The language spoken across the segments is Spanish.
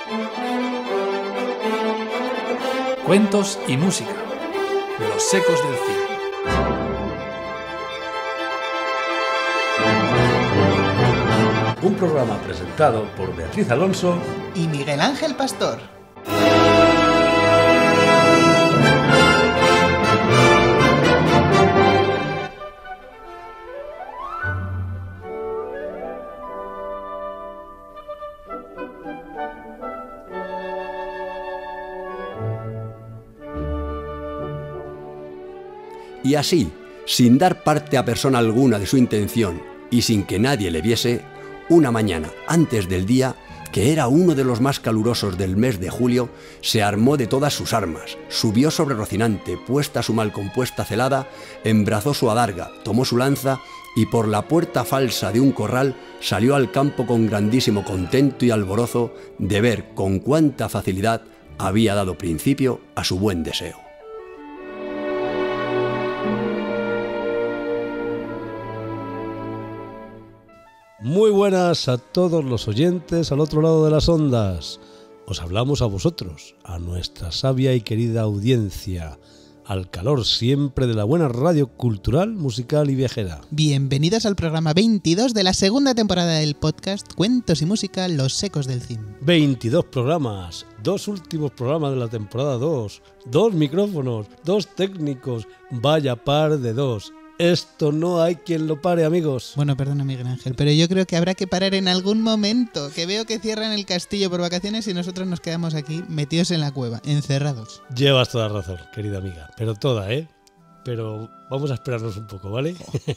Cuentos y música. Los Secos del Cid. Un programa presentado por Beatriz Alonso y Miguel Ángel Pastor. Y así, sin dar parte a persona alguna de su intención y sin que nadie le viese, una mañana antes del día, que era uno de los más calurosos del mes de julio, se armó de todas sus armas, subió sobre Rocinante, puesta su mal compuesta celada, embrazó su adarga, tomó su lanza y por la puerta falsa de un corral salió al campo con grandísimo contento y alborozo de ver con cuánta facilidad había dado principio a su buen deseo. Muy buenas a todos los oyentes al otro lado de las ondas. Os hablamos a vosotros, a nuestra sabia y querida audiencia, al calor siempre de la buena radio cultural, musical y viajera. Bienvenidos al programa 22 de la segunda temporada del podcast Cuentos y música, Los Secos del Cid. 22 programas, 2 últimos programas de la temporada 2, 2 micrófonos, 2 técnicos, vaya par de 2. Esto no hay quien lo pare, amigos. Bueno, perdona, Miguel Ángel, pero yo creo que habrá que parar en algún momento, que veo que cierran el castillo por vacaciones y nosotros nos quedamos aquí metidos en la cueva, encerrados. Llevas toda razón, querida amiga, pero toda, ¿eh? Pero vamos a esperarnos un poco, ¿vale?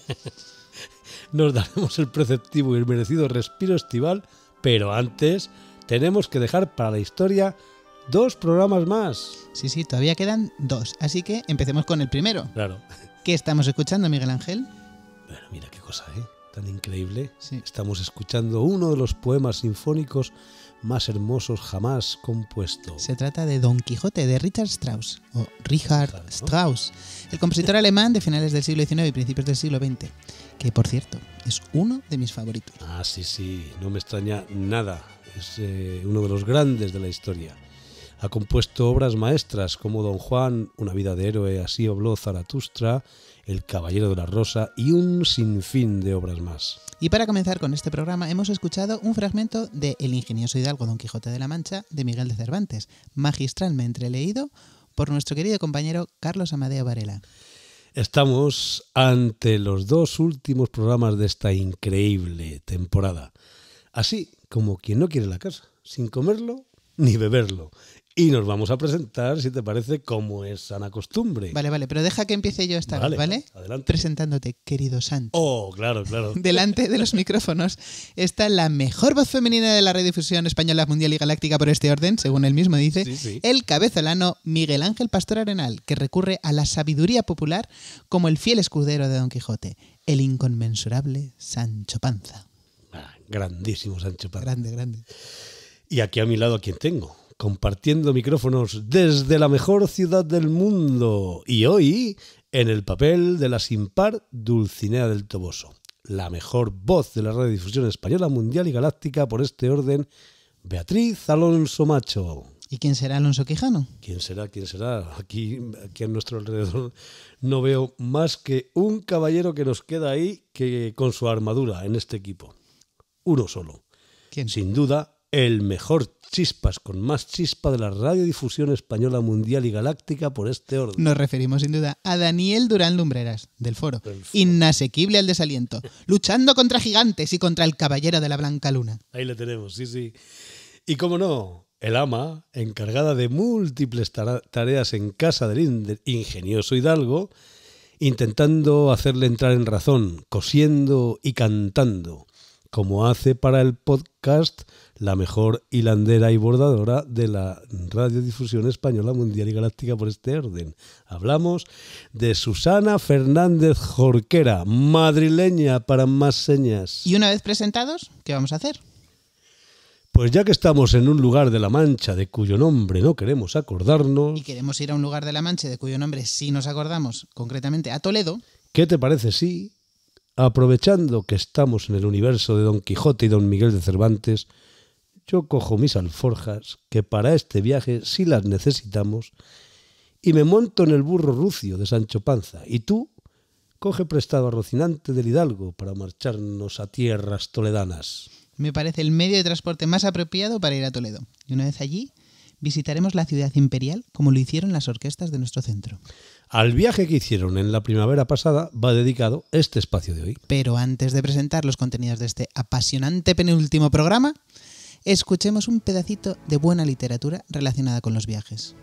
Nos daremos el preceptivo y el merecido respiro estival, pero antes tenemos que dejar para la historia 2 programas más. Sí, todavía quedan 2, así que empecemos con el primero. Claro. ¿Qué estamos escuchando, Miguel Ángel? Bueno, mira qué cosa, ¿eh? Tan increíble. Sí. Estamos escuchando uno de los poemas sinfónicos más hermosos jamás compuestos. Se trata de Don Quijote de Richard Strauss, o Richard Strauss, el compositor alemán de finales del siglo XIX y principios del siglo XX, que, por cierto, es uno de mis favoritos. Ah, sí, no me extraña nada. Es uno de los grandes de la historia. Ha compuesto obras maestras como Don Juan, Una vida de héroe, Así habló Zaratustra, El caballero de la rosa y un sinfín de obras más. Y para comenzar con este programa hemos escuchado un fragmento de El ingenioso hidalgo Don Quijote de la Mancha de Miguel de Cervantes, magistralmente leído por nuestro querido compañero Carlos Amadeo Varela. Estamos ante los 2 últimos programas de esta increíble temporada. Así como quien no quiere la casa, sin comerlo ni beberlo. Y nos vamos a presentar, si te parece, como es sana costumbre. Vale, pero deja que empiece yo esta vez, ¿vale? Adelante. Presentándote, querido Sancho. Oh, claro. Delante de los micrófonos está la mejor voz femenina de la radiodifusión española, mundial y galáctica por este orden, según él mismo dice, sí. El cabezolano Miguel Ángel Pastor Arenal, que recurre a la sabiduría popular como el fiel escudero de Don Quijote, el inconmensurable Sancho Panza. Grandísimo Sancho Panza. Grande. Y aquí a mi lado, ¿a quién tengo? Compartiendo micrófonos desde la mejor ciudad del mundo. Y hoy, en el papel de la sin par Dulcinea del Toboso. La mejor voz de la radiodifusión española, mundial y galáctica por este orden, Beatriz Alonso Macho. ¿Y quién será Alonso Quijano? ¿Quién será? Aquí a nuestro alrededor no veo más que un caballero que nos queda ahí que con su armadura en este equipo. Uno solo. ¿Quién? Sin duda, el mejor chispas con más chispa de la radiodifusión española, mundial y galáctica por este orden. Nos referimos sin duda a Daniel Durán Lumbreras, del Foro. Inasequible al desaliento, luchando contra gigantes y contra el caballero de la Blanca Luna. Ahí le tenemos, sí. Y cómo no, el ama, encargada de múltiples tareas en casa del ingenioso hidalgo, intentando hacerle entrar en razón, cosiendo y cantando, como hace para el podcast la mejor hilandera y bordadora de la radiodifusión española, mundial y galáctica por este orden. Hablamos de Susana Fernández Jorquera, madrileña para más señas. Y una vez presentados, ¿qué vamos a hacer? Pues ya que estamos en un lugar de la Mancha de cuyo nombre no queremos acordarnos... Y queremos ir a un lugar de la Mancha de cuyo nombre sí nos acordamos, concretamente a Toledo... ¿Qué te parece si, aprovechando que estamos en el universo de Don Quijote y Don Miguel de Cervantes, yo cojo mis alforjas, que para este viaje sí las necesitamos, y me monto en el burro rucio de Sancho Panza. Y tú, coge prestado a Rocinante del Hidalgo para marcharnos a tierras toledanas. Me parece el medio de transporte más apropiado para ir a Toledo. Y una vez allí, visitaremos la ciudad imperial como lo hicieron las orquestas de nuestro centro. Al viaje que hicieron en la primavera pasada va dedicado este espacio de hoy. Pero antes de presentar los contenidos de este apasionante penúltimo programa, escuchemos un pedacito de buena literatura relacionada con los viajes.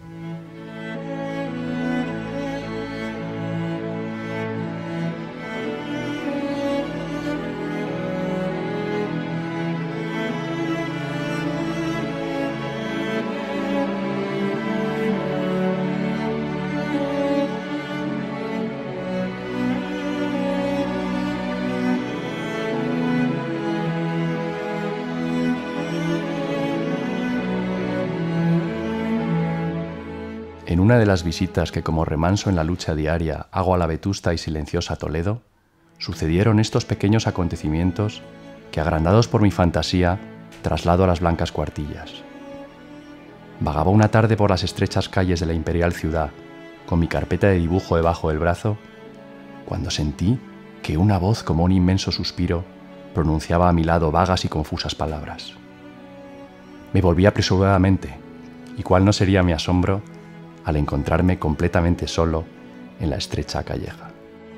En una de las visitas que como remanso en la lucha diaria hago a la vetusta y silenciosa Toledo, sucedieron estos pequeños acontecimientos que, agrandados por mi fantasía, traslado a las blancas cuartillas. Vagaba una tarde por las estrechas calles de la imperial ciudad, con mi carpeta de dibujo debajo del brazo, cuando sentí que una voz como un inmenso suspiro pronunciaba a mi lado vagas y confusas palabras. Me volví apresuradamente, y cuál no sería mi asombro al encontrarme completamente solo en la estrecha calleja.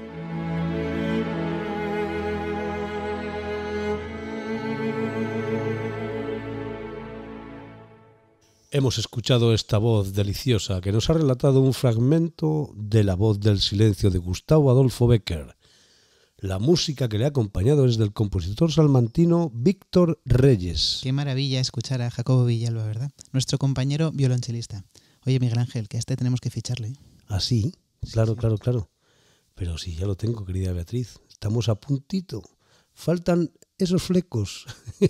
Hemos escuchado esta voz deliciosa que nos ha relatado un fragmento de La voz del silencio de Gustavo Adolfo Bécquer. La música que le ha acompañado es del compositor salmantino Víctor Reyes. Qué maravilla escuchar a Jacobo Villalba, ¿verdad? Nuestro compañero violonchelista. Oye, Miguel Ángel, que a este tenemos que ficharle. ¿Ah, sí? Claro, claro, claro. Pero sí, ya lo tengo, querida Beatriz. Estamos a puntito. Faltan esos flecos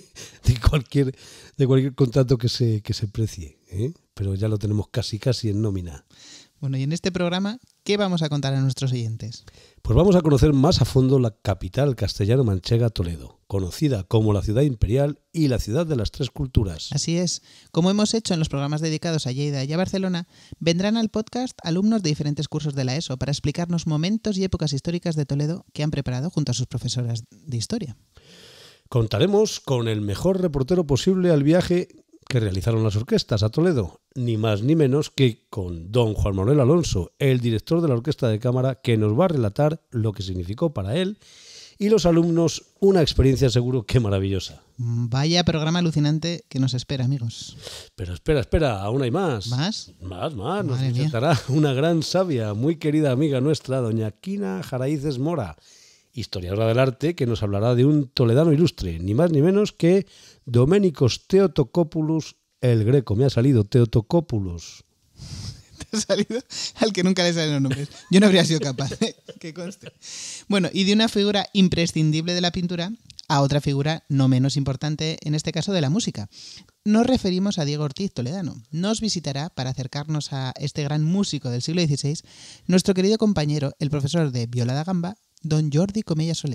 de cualquier contrato que se precie, ¿eh? Pero ya lo tenemos casi en nómina. Bueno, y en este programa, ¿qué vamos a contar a nuestros oyentes? Pues vamos a conocer más a fondo la capital castellano-manchega, Toledo, conocida como la ciudad imperial y la ciudad de las tres culturas. Así es. Como hemos hecho en los programas dedicados a Lleida y a Barcelona, vendrán al podcast alumnos de diferentes cursos de la ESO para explicarnos momentos y épocas históricas de Toledo que han preparado junto a sus profesoras de historia. Contaremos con el mejor reportero posible al viaje que realizaron las orquestas a Toledo, ni más ni menos que con don Juan Manuel Alonso, el director de la Orquesta de Cámara, que nos va a relatar lo que significó para él y los alumnos una experiencia seguro que maravillosa. Vaya programa alucinante que nos espera, amigos. Pero espera, aún hay más. ¿Más? Más, nos visitará una gran sabia, muy querida amiga nuestra, doña Quina Jaraíces Mora, historiadora del arte, que nos hablará de un toledano ilustre, ni más ni menos que Doménicos Theotokopoulos el Greco. Me ha salido Theotokopoulos. Te ha salido al que nunca le salen los nombres. Yo no habría sido capaz, que conste. Bueno, y de una figura imprescindible de la pintura a otra figura no menos importante, en este caso de la música. Nos referimos a Diego Ortiz Toledano. Nos visitará, para acercarnos a este gran músico del siglo XVI, nuestro querido compañero, el profesor de viola da gamba, don Jordi Comella Solé.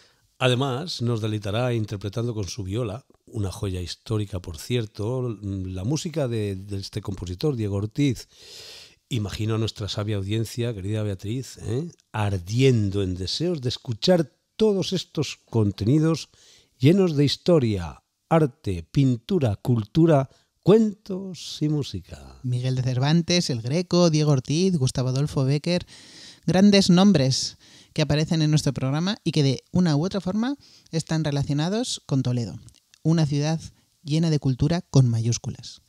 Además, nos deleitará interpretando con su viola, una joya histórica, por cierto, la música de este compositor, Diego Ortiz. Imagino a nuestra sabia audiencia, querida Beatriz, ardiendo en deseos de escuchar todos estos contenidos llenos de historia, arte, pintura, cultura, cuentos y música. Miguel de Cervantes, el Greco, Diego Ortiz, Gustavo Adolfo Bécquer, grandes nombres que aparecen en nuestro programa y que de una u otra forma están relacionados con Toledo, una ciudad llena de cultura con mayúsculas.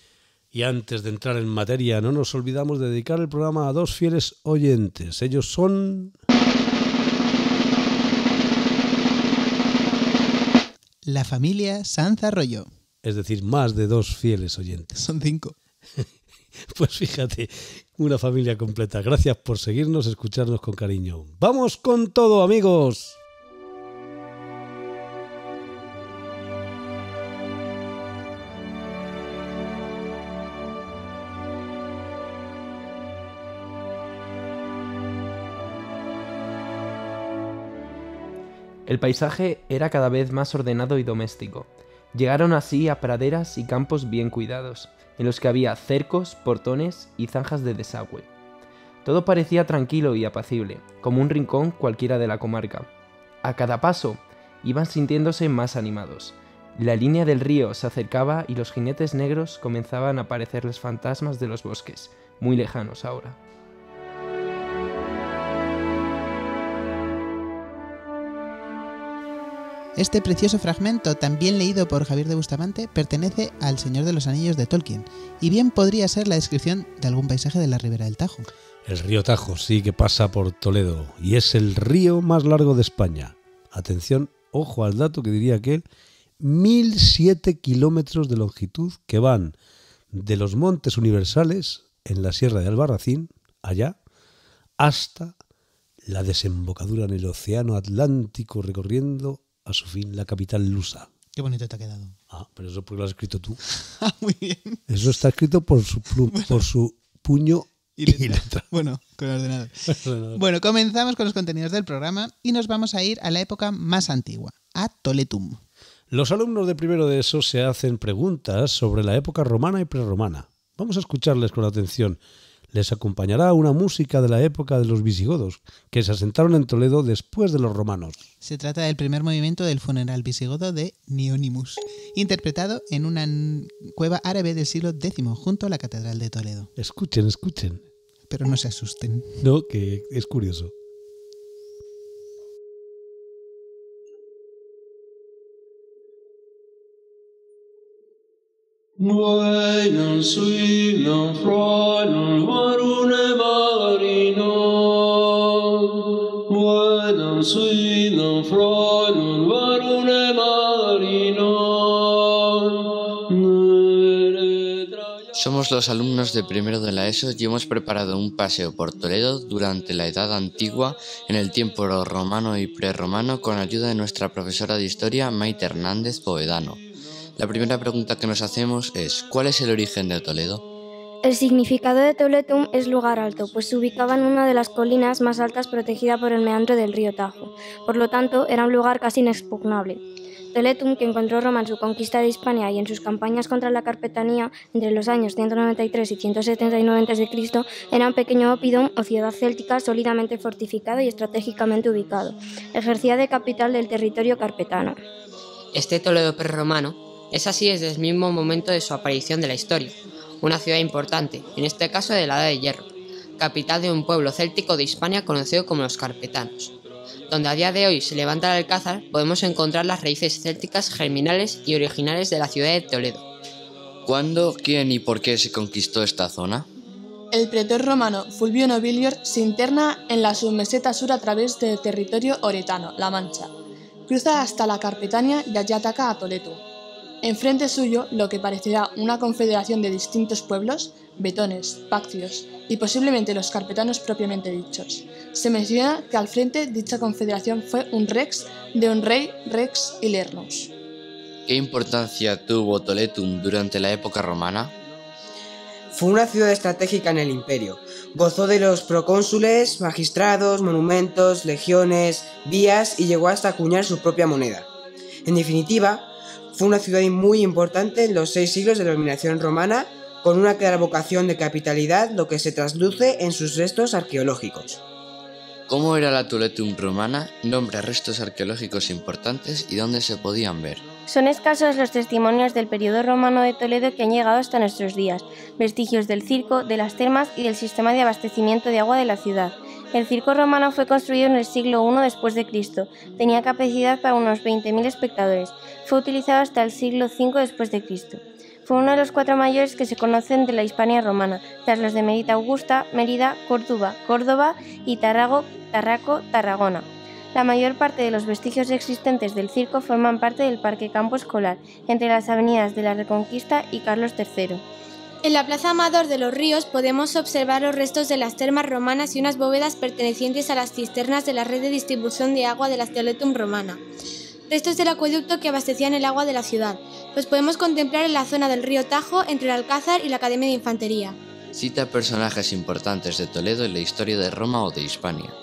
Y antes de entrar en materia, no nos olvidamos de dedicar el programa a dos fieles oyentes. Ellos son... la familia Sanz Arroyo. Es decir, más de dos fieles oyentes. Son 5. Pues fíjate, una familia completa. Gracias por seguirnos, escucharnos con cariño. ¡Vamos con todo, amigos! El paisaje era cada vez más ordenado y doméstico. Llegaron así a praderas y campos bien cuidados, en los que había cercos, portones y zanjas de desagüe. Todo parecía tranquilo y apacible, como un rincón cualquiera de la comarca. A cada paso, iban sintiéndose más animados. La línea del río se acercaba y los jinetes negros comenzaban a parecerles fantasmas de los bosques, muy lejanos ahora. Este precioso fragmento, también leído por Javier de Bustamante, pertenece al Señor de los Anillos de Tolkien, y bien podría ser la descripción de algún paisaje de la ribera del Tajo. El río Tajo sí que pasa por Toledo y es el río más largo de España. Atención, ojo al dato que diría aquel, 1007 kilómetros de longitud que van de los Montes Universales en la Sierra de Albarracín, allá, hasta la desembocadura en el Océano Atlántico, recorriendo a su fin la capital lusa. Qué bonito te ha quedado. Ah, pero eso porque lo has escrito tú. Muy bien. Eso está escrito por su puño y letra. Bueno, con el ordenador. Bueno, comenzamos con los contenidos del programa y nos vamos a ir a la época más antigua, a Toletum. Los alumnos de primero de ESO se hacen preguntas sobre la época romana y prerromana. Vamos a escucharles con atención. Les acompañará una música de la época de los visigodos, que se asentaron en Toledo después de los romanos. Se trata del primer movimiento del funeral visigodo de Neonimus, interpretado en una cueva árabe del siglo X, junto a la Catedral de Toledo. Escuchen, escuchen. Pero no se asusten. No, que es curioso. Vuelan suilan från varune marino. Vuelan suilan från varune marino. Somos los alumnos de primero de la ESO y hemos preparado un paseo por Toledo durante la Edad Antigua, en el tiempo romano y prerromano, con ayuda de nuestra profesora de Historia, Maite Hernández Povedano. La primera pregunta que nos hacemos es, ¿cuál es el origen de Toledo? El significado de Toletum es lugar alto, pues se ubicaba en una de las colinas más altas protegida por el meandro del río Tajo. Por lo tanto, era un lugar casi inexpugnable. Toletum, que encontró Roma en su conquista de Hispania y en sus campañas contra la Carpetanía entre los años 193 y 179 a.C., era un pequeño oppidum o ciudad céltica sólidamente fortificado y estratégicamente ubicado. Ejercía de capital del territorio carpetano. Este Toledo prerromano es así desde el mismo momento de su aparición de la historia, una ciudad importante, en este caso de la Edad de Hierro, capital de un pueblo céltico de Hispania conocido como los carpetanos. Donde a día de hoy se levanta el alcázar, podemos encontrar las raíces célticas germinales y originales de la ciudad de Toledo. ¿Cuándo, quién y por qué se conquistó esta zona? El pretor romano Fulvio Nobilior se interna en la submeseta sur a través del territorio oretano, La Mancha. Cruza hasta la Carpetania y allí ataca a Toledo. Enfrente suyo, lo que parecerá una confederación de distintos pueblos, betones, pactios y posiblemente los carpetanos propiamente dichos. Se menciona que al frente dicha confederación fue un rex de un rey Rex Ilernus. ¿Qué importancia tuvo Toletum durante la época romana? Fue una ciudad estratégica en el imperio. Gozó de los procónsules, magistrados, monumentos, legiones, vías y llegó hasta acuñar su propia moneda. En definitiva, fue una ciudad muy importante en los 6 siglos de la dominación romana, con una clara vocación de capitalidad, lo que se trasluce en sus restos arqueológicos. ¿Cómo era la Toletum romana? Nombra restos arqueológicos importantes y dónde se podían ver. Son escasos los testimonios del periodo romano de Toledo que han llegado hasta nuestros días, vestigios del circo, de las termas y del sistema de abastecimiento de agua de la ciudad. El circo romano fue construido en el siglo I después de Cristo. Tenía capacidad para unos 20.000 espectadores. Fue utilizado hasta el siglo V después de Cristo. Fue uno de los 4 mayores que se conocen de la Hispania romana, tras los de Mérida Augusta, Mérida, Córdoba y Tarraco, Tarragona. La mayor parte de los vestigios existentes del circo forman parte del Parque Campo Escolar, entre las avenidas de la Reconquista y Carlos III. En la Plaza Amador de los Ríos podemos observar los restos de las termas romanas y unas bóvedas pertenecientes a las cisternas de la red de distribución de agua de la Toletum romana. Restos del acueducto que abastecían el agua de la ciudad. Los podemos contemplar en la zona del río Tajo, entre el Alcázar y la Academia de Infantería. Cita personajes importantes de Toledo en la historia de Roma o de Hispania.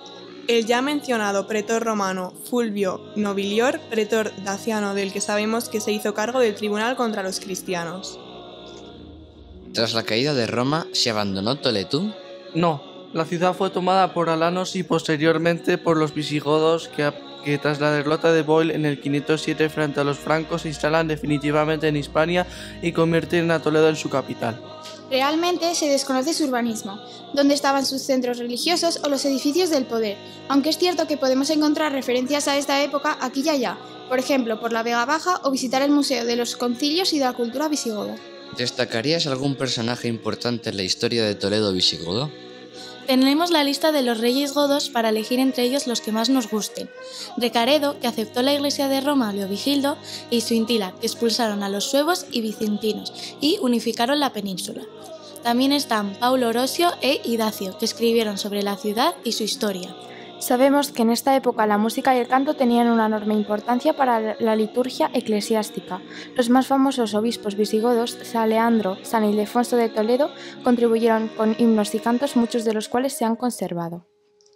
El ya mencionado pretor romano Fulvio Nobilior, pretor daciano del que sabemos que se hizo cargo del tribunal contra los cristianos. Tras la caída de Roma, ¿se abandonó Toledo? No, la ciudad fue tomada por alanos y posteriormente por los visigodos que tras la derrota de Boyle en el 507 frente a los francos se instalan definitivamente en Hispania y convierten a Toledo en su capital. Realmente se desconoce su urbanismo, dónde estaban sus centros religiosos o los edificios del poder, aunque es cierto que podemos encontrar referencias a esta época aquí y allá, por ejemplo por la Vega Baja o visitar el Museo de los Concilios y de la Cultura Visigoda. ¿Destacarías algún personaje importante en la historia de Toledo visigodo? Tenemos la lista de los reyes godos para elegir entre ellos los que más nos gusten. Recaredo, que aceptó la iglesia de Roma a Leovigildo, y Suintila, que expulsaron a los suevos y bizantinos y unificaron la península. También están Paulo Orosio e Idacio, que escribieron sobre la ciudad y su historia. Sabemos que en esta época la música y el canto tenían una enorme importancia para la liturgia eclesiástica. Los más famosos obispos visigodos, San Leandro, San Ildefonso de Toledo, contribuyeron con himnos y cantos, muchos de los cuales se han conservado.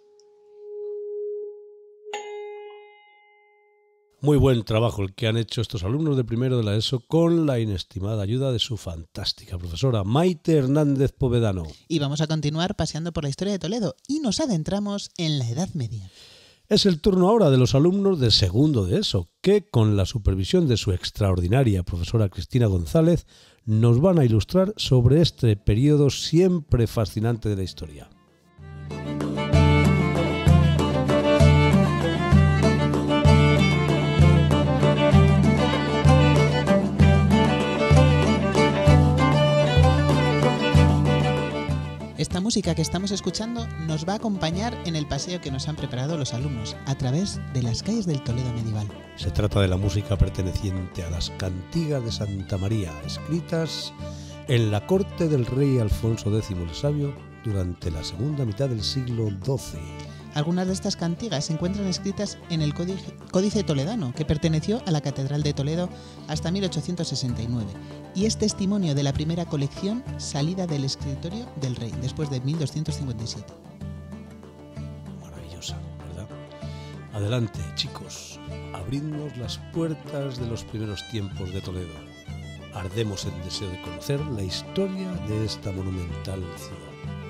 Muy buen trabajo el que han hecho estos alumnos de primero de la ESO con la inestimada ayuda de su fantástica profesora Maite Hernández Povedano. Y vamos a continuar paseando por la historia de Toledo y nos adentramos en la Edad Media. Es el turno ahora de los alumnos de segundo de ESO, que con la supervisión de su extraordinaria profesora Cristina González nos van a ilustrar sobre este periodo siempre fascinante de la historia. Esta música que estamos escuchando nos va a acompañar en el paseo que nos han preparado los alumnos a través de las calles del Toledo medieval. Se trata de la música perteneciente a las cantigas de Santa María, escritas en la corte del rey Alfonso X el Sabio durante la segunda mitad del siglo XII. Algunas de estas cantigas se encuentran escritas en el Códice Toledano, que perteneció a la Catedral de Toledo hasta 1869, y es testimonio de la primera colección salida del escritorio del rey, después de 1257. Maravillosa, ¿verdad? Adelante, chicos, abridnos las puertas de los primeros tiempos de Toledo. Ardemos en deseo de conocer la historia de esta monumental ciudad.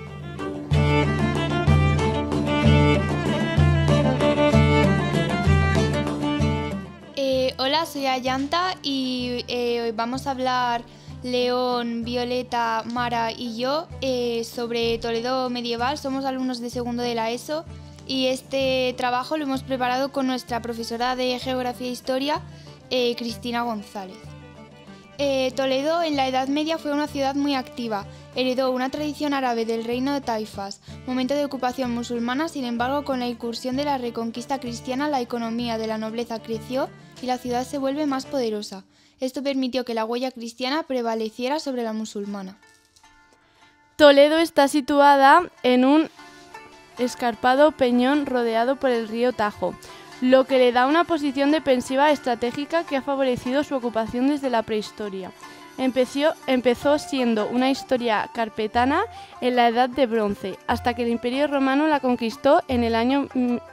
Hola, soy Ayanta y hoy vamos a hablar León, Violeta, Mara y yo sobre Toledo medieval. Somos alumnos de segundo de la ESO y este trabajo lo hemos preparado con nuestra profesora de Geografía e Historia, Cristina González. Toledo en la Edad Media fue una ciudad muy activa. Heredó una tradición árabe del reino de Taifas, momento de ocupación musulmana. Sin embargo, con la incursión de la reconquista cristiana, la economía de la nobleza creció y la ciudad se vuelve más poderosa. Esto permitió que la huella cristiana prevaleciera sobre la musulmana. Toledo está situada en un escarpado peñón rodeado por el río Tajo, lo que le da una posición defensiva estratégica que ha favorecido su ocupación desde la prehistoria. Empezó siendo una historia carpetana en la Edad de Bronce, hasta que el Imperio Romano la conquistó en el año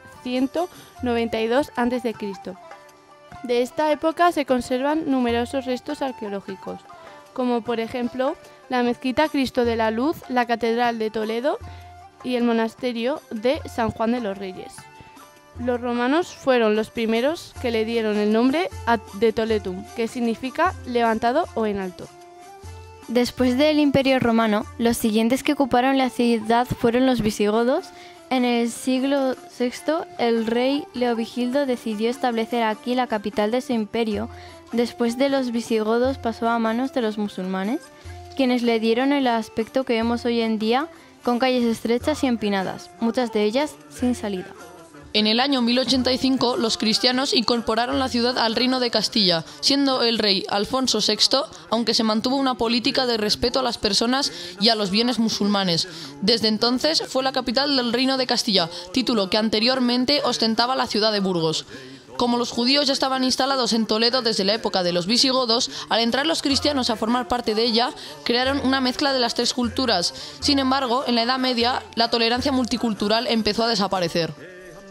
192 a.C. De esta época se conservan numerosos restos arqueológicos, como por ejemplo la mezquita Cristo de la Luz, la Catedral de Toledo y el monasterio de San Juan de los Reyes. Los romanos fueron los primeros que le dieron el nombre de Toletum, que significa levantado o en alto. Después del Imperio Romano, los siguientes que ocuparon la ciudad fueron los visigodos. En el siglo VI, el rey Leovigildo decidió establecer aquí la capital de su imperio. Después de los visigodos pasó a manos de los musulmanes, quienes le dieron el aspecto que vemos hoy en día, con calles estrechas y empinadas, muchas de ellas sin salida. En el año 1085, los cristianos incorporaron la ciudad al reino de Castilla, siendo el rey Alfonso VI, aunque se mantuvo una política de respeto a las personas y a los bienes musulmanes. Desde entonces fue la capital del reino de Castilla, título que anteriormente ostentaba la ciudad de Burgos. Como los judíos ya estaban instalados en Toledo desde la época de los visigodos, al entrar los cristianos a formar parte de ella, crearon una mezcla de las tres culturas. Sin embargo, en la Edad Media, la tolerancia multicultural empezó a desaparecer.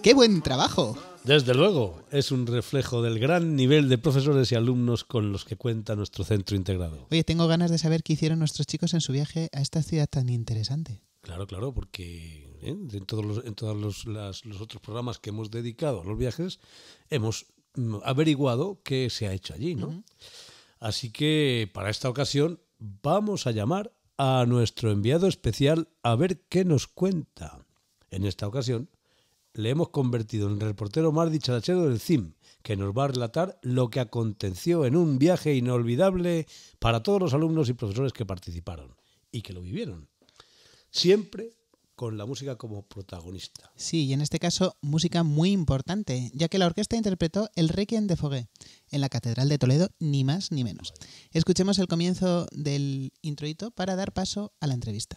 ¡Qué buen trabajo! Desde luego, es un reflejo del gran nivel de profesores y alumnos con los que cuenta nuestro centro integrado. Oye, tengo ganas de saber qué hicieron nuestros chicos en su viaje a esta ciudad tan interesante. Claro, porque en todos los otros programas que hemos dedicado a los viajes hemos averiguado qué se ha hecho allí, ¿no? Uh-huh. Así que para esta ocasión vamos a llamar a nuestro enviado especial a ver qué nos cuenta. En esta ocasión le hemos convertido en el reportero más dicharachero del CIM, que nos va a relatar lo que aconteció en un viaje inolvidable para todos los alumnos y profesores que participaron y que lo vivieron. Siempre con la música como protagonista. Sí, y en este caso música muy importante, ya que la orquesta interpretó el Requiem de Fauré en la Catedral de Toledo, ni más ni menos. Escuchemos el comienzo del introito para dar paso a la entrevista.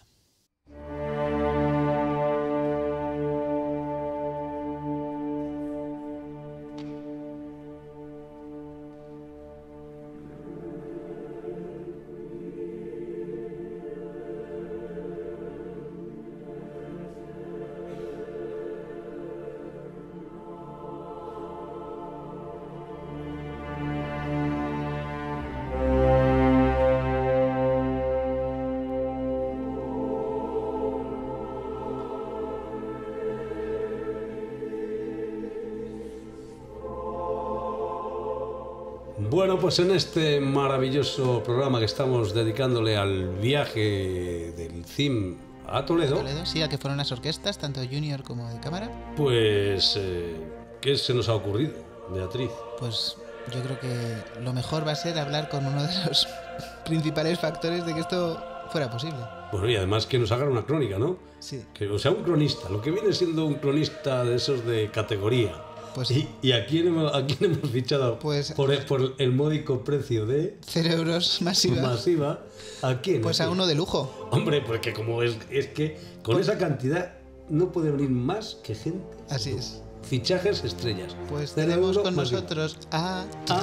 Bueno, pues en este maravilloso programa que estamos dedicándole al viaje del CIM a Toledo. Sí, a que fueron las orquestas, tanto junior como de cámara. Pues, ¿qué se nos ha ocurrido, Beatriz? Pues yo creo que lo mejor va a ser hablar con uno de los principales factores de que esto fuera posible. Bueno, y además que nos hagan una crónica, ¿no? Sí. O sea, un cronista, lo que viene siendo un cronista de esos de categoría. Pues, ¿Y a quién hemos fichado? Pues, por el módico precio de 0 euros masiva. ¿A quién? Pues a uno de lujo. Hombre, porque como es que con esa cantidad no puede venir más que gente. Así es. Fichajes estrellas. Pues tenemos con nosotros a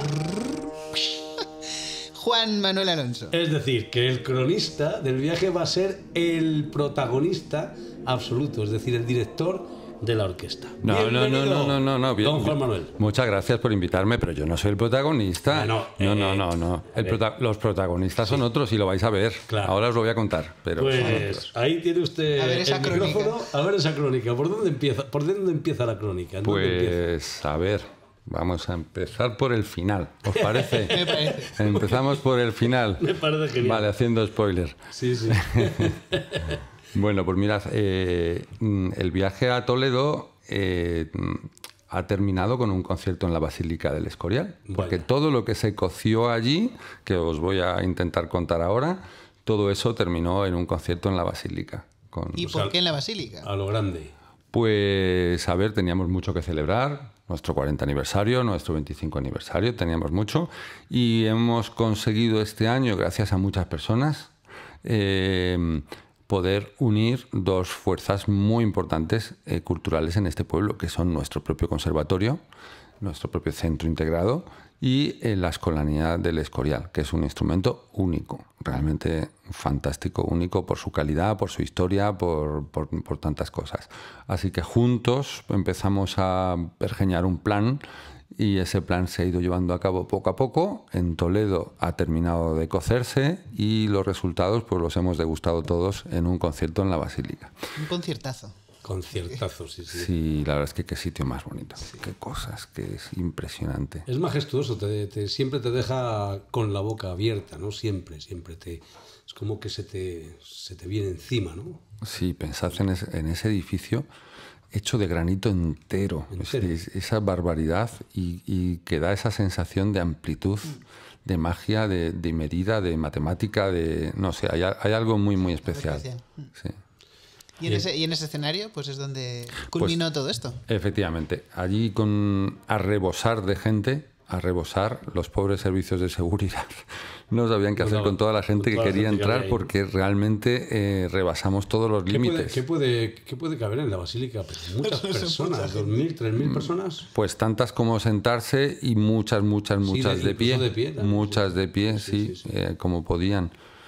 Juan Manuel Alonso. Es decir, que el cronista del viaje va a ser el protagonista absoluto, es decir, el director de la orquesta. No. Don Juan Manuel. Muchas gracias por invitarme, pero yo no soy el protagonista. No. Los protagonistas son otros y lo vais a ver. Claro. Ahora os lo voy a contar. Pero pues ahí tiene usted a ver esa el crónica. micrófono. A ver esa crónica. ¿Por dónde empieza la crónica? Pues a ver, vamos a empezar por el final. ¿Os parece? Me parece. Empezamos por el final. Me parece genial. Vale, haciendo spoiler. Sí. Bueno, pues mirad, el viaje a Toledo ha terminado con un concierto en la Basílica del Escorial, porque todo lo que se coció allí, que os voy a intentar contar ahora, todo eso terminó en un concierto en la Basílica. ¿Y por qué en la Basílica? A lo grande. Pues, a ver, teníamos mucho que celebrar, nuestro 40 aniversario, nuestro 25 aniversario, teníamos mucho, y hemos conseguido este año, gracias a muchas personas, poder unir dos fuerzas muy importantes culturales en este pueblo, que son nuestro propio conservatorio, nuestro propio centro integrado y la Escolanía del Escorial, que es un instrumento único, realmente fantástico, único por su calidad, por su historia, por tantas cosas. Así que juntos empezamos a pergeñar un plan y ese plan se ha ido llevando a cabo poco a poco. En Toledo ha terminado de cocerse y los resultados pues los hemos degustado todos en un concierto en la Basílica. Un conciertazo. Conciertazo, sí. Sí, la verdad es que qué sitio más bonito. Sí. Qué cosas, que es impresionante. Es majestuoso, siempre te deja con la boca abierta, ¿no? Siempre es como que se te viene encima, ¿no? Sí, pensad en ese edificio hecho de granito entero. Esa barbaridad y que da esa sensación de amplitud, de magia, de medida, de matemática, no sé, hay algo muy, muy especial. Sí. ¿Y en ese escenario pues es donde culminó todo esto? Efectivamente. Allí a rebosar de gente, los pobres servicios de seguridad no sabían qué hacer con toda la gente que quería entrar porque realmente rebasamos todos los límites. ¿Qué puede caber en la Basílica? Pues muchas personas, 2.000, 3.000 personas. Pues tantas como sentarse y muchas de pie. De pie muchas de pie, sí. Como podían.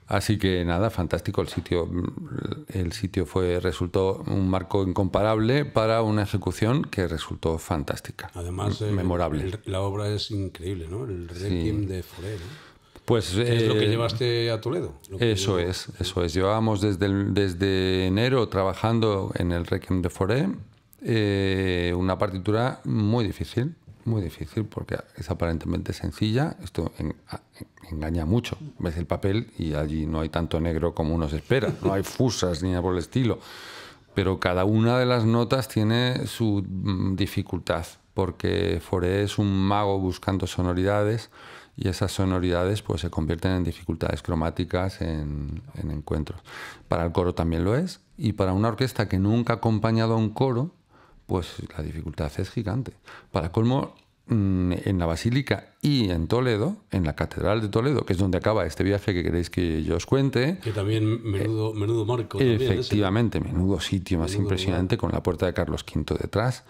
Así que nada, fantástico el sitio. El sitio resultó un marco incomparable para una ejecución que resultó fantástica. Además, memorable. La obra es increíble, ¿no? El Requiem de Fauré, ¿no? Pues, ¿Qué es lo que llevaste a Toledo? Eso es. Llevábamos desde enero trabajando en el Requiem de Fauré, una partitura muy difícil porque es aparentemente sencilla. Esto engaña mucho. Ves el papel y allí no hay tanto negro como uno se espera, no hay fusas ni nada por el estilo. Pero cada una de las notas tiene su dificultad, porque Fauré es un mago buscando sonoridades, y esas sonoridades pues se convierten en dificultades cromáticas en encuentros. Para el coro también lo es, y para una orquesta que nunca ha acompañado a un coro, pues la dificultad es gigante. Para colmo, en la Basílica y en Toledo, en la Catedral de Toledo, que es donde acaba este viaje que queréis que yo os cuente. Que también menudo marco. Efectivamente, menudo sitio más impresionante, con la puerta de Carlos V detrás.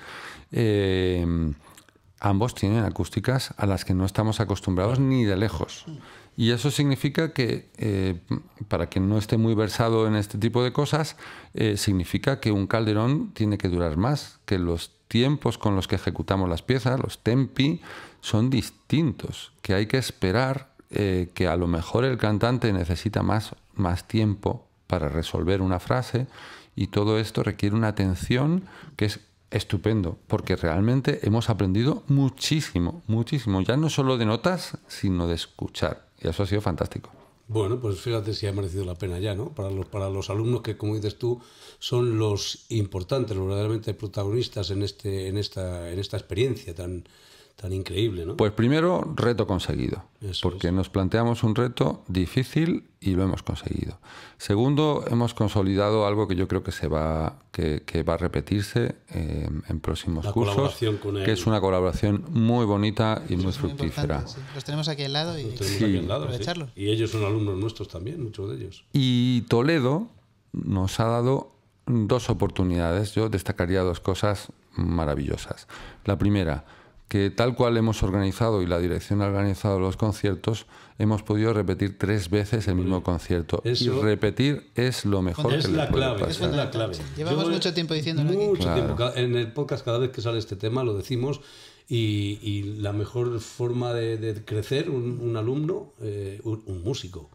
Ambos tienen acústicas a las que no estamos acostumbrados ni de lejos. Y eso significa que, para quien no esté muy versado en este tipo de cosas, significa que un calderón tiene que durar más, que los tiempos con los que ejecutamos las piezas, los tempi, son distintos, que hay que esperar, que a lo mejor el cantante necesita más tiempo para resolver una frase, y todo esto requiere una atención que es estupendo, porque realmente hemos aprendido muchísimo, ya no solo de notas, sino de escuchar, y eso ha sido fantástico. Bueno, pues fíjate si ha merecido la pena ya, ¿no? Para los alumnos que, como dices tú, son los importantes, los verdaderamente protagonistas en esta experiencia tan increíble, ¿no? Pues primero, reto conseguido, porque nos planteamos un reto difícil y lo hemos conseguido. Segundo, hemos consolidado algo que yo creo que va a repetirse en próximos cursos, que es una colaboración muy bonita y muy fructífera. Sí. Los tenemos aquí al lado y aprovecharlo. Sí. Y ellos son alumnos nuestros también, muchos de ellos. Y Toledo nos ha dado 2 oportunidades. Yo destacaría 2 cosas maravillosas. La primera, que tal cual hemos organizado y la dirección ha organizado los conciertos, hemos podido repetir 3 veces el mismo concierto. Y repetir es lo mejor que le puede pasar. Es la clave. Llevamos mucho tiempo diciéndolo aquí. Mucho tiempo. En el podcast, cada vez que sale este tema, lo decimos. Y la mejor forma de crecer un alumno, un músico,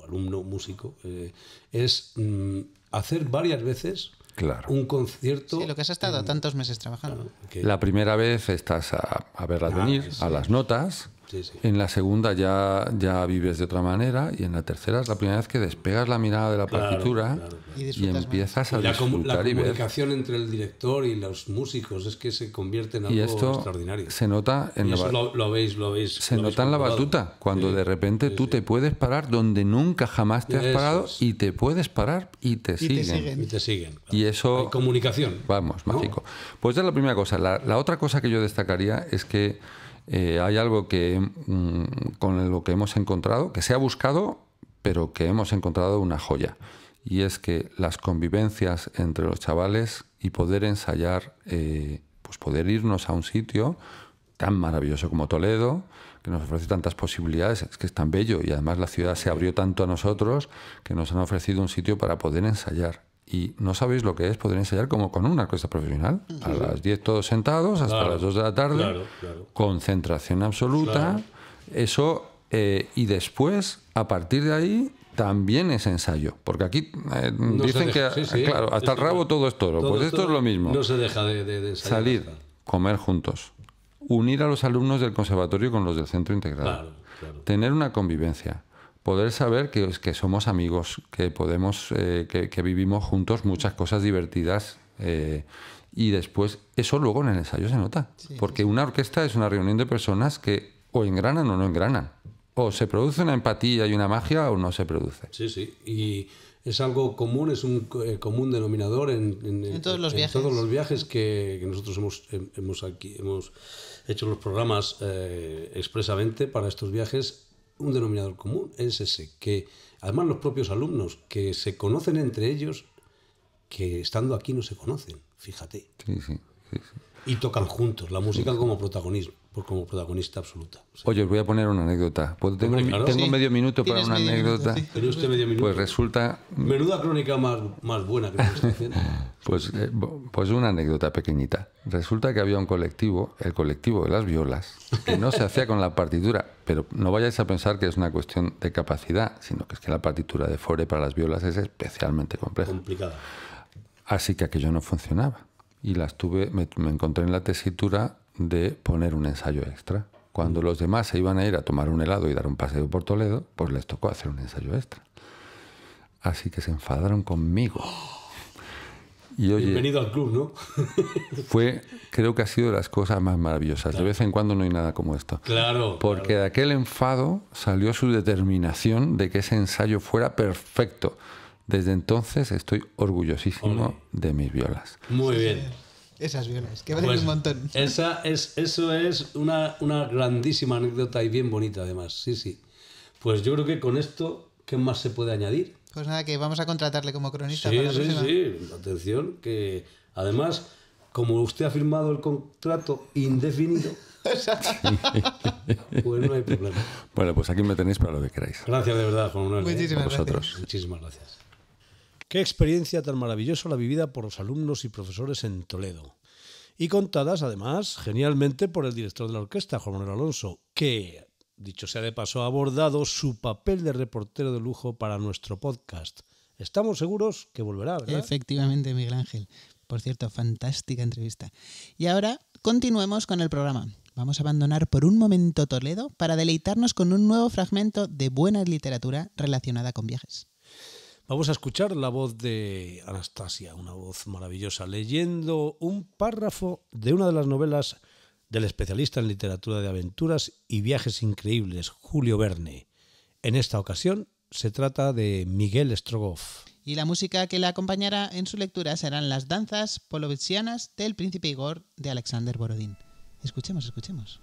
es hacer varias veces un concierto. Sí, lo que has estado tantos meses trabajando. La primera vez estás a verlas venir, a las notas. En la segunda ya vives de otra manera, y en la tercera es la primera vez que despegas la mirada de la partitura y empiezas a disfrutar y ver. La comunicación entre el director y los músicos es que se convierte en algo extraordinario. Se nota en lo habéis se nota en la batuta, cuando de repente tú te puedes parar donde nunca jamás te has parado, y te puedes parar y te siguen. Y te siguen. Y eso... Hay comunicación. Vamos, mágico. Pues esa es la primera cosa. La otra cosa que yo destacaría es que hay algo con lo que hemos encontrado, que se ha buscado, pero que hemos encontrado una joya. Y es que las convivencias entre los chavales y poder ensayar, pues poder irnos a un sitio tan maravilloso como Toledo, que nos ofrece tantas posibilidades, es que es tan bello, y además la ciudad se abrió tanto a nosotros que nos han ofrecido un sitio para poder ensayar. Y no sabéis lo que es poder ensayar como con una orquesta profesional. A las 10 todos sentados, hasta las 2 de la tarde, concentración absoluta. Eso, y después, a partir de ahí, también es ensayo. Porque aquí dicen que, claro, hasta el rabo todo es toro. Pues esto es lo mismo. No se deja de ensayar. Salir, comer juntos, unir a los alumnos del conservatorio con los del centro integrado, tener una convivencia, poder saber que somos amigos, que podemos, que vivimos juntos muchas cosas divertidas, y después eso luego en el ensayo se nota, porque una orquesta es una reunión de personas que o engranan o no engranan, o se produce una empatía y una magia o no se produce. Sí, y es algo común, es un común denominador en todos los viajes. Todos los viajes que nosotros hemos hecho los programas expresamente para estos viajes. Un denominador común es ese, que además los propios alumnos que se conocen entre ellos, que estando aquí no se conocen, fíjate. Sí. Y tocan juntos, la música como protagonista. pues como protagonista absoluta. O sea, Oye, os voy a poner una anécdota. Tengo Sí. medio minuto para Tienes una medio anécdota. minuto, sí. ¿Tiene usted medio minuto? Pues resulta... Menuda crónica más buena que está haciendo. Pues una anécdota pequeñita. Resulta que había un colectivo, el colectivo de las violas, que no se hacía con la partitura, pero no vayáis a pensar que es una cuestión de capacidad, sino que es que la partitura de Fauré para las violas es especialmente compleja. Complicada. Así que aquello no funcionaba. Y me encontré en la tesitura de poner un ensayo extra. Cuando los demás se iban a ir a tomar un helado y dar un paseo por Toledo, pues les tocó hacer un ensayo extra. Así que se enfadaron conmigo. Y oye, bienvenido al club, ¿no? creo que ha sido de las cosas más maravillosas. Claro. De vez en cuando no hay nada como esto. Claro. Porque claro. De aquel enfado salió su determinación de que ese ensayo fuera perfecto. Desde entonces estoy orgullosísimo de mis violas. Muy bien. Esas violas, que valen un montón. Eso es una grandísima anécdota y bien bonita además. Sí, sí. Pues yo creo que con esto, ¿qué más se puede añadir? Pues nada, que vamos a contratarle como cronista. Sí, para la sí, próxima. sí. Atención, que además, como usted ha firmado el contrato indefinido, pues no hay problema. Bueno, pues aquí me tenéis para lo que queráis. Gracias de verdad, Juan Manuel. Muchísimas gracias. Muchísimas gracias. Qué experiencia tan maravillosa la vivida por los alumnos y profesores en Toledo. Y contadas, además, genialmente por el director de la orquesta, Juan Manuel Alonso, que, dicho sea de paso, ha abordado su papel de reportero de lujo para nuestro podcast. Estamos seguros que volverá, ¿verdad? Efectivamente, Miguel Ángel. Por cierto, fantástica entrevista. Y ahora continuemos con el programa. Vamos a abandonar por un momento Toledo para deleitarnos con un nuevo fragmento de buena literatura relacionada con viajes. Vamos a escuchar la voz de Anastasia, una voz maravillosa, leyendo un párrafo de una de las novelas del especialista en literatura de aventuras y viajes increíbles, Julio Verne. En esta ocasión se trata de Miguel Strogoff. Y la música que le acompañará en su lectura serán las danzas polovitsianas del Príncipe Igor de Alexander Borodín. Escuchemos, escuchemos.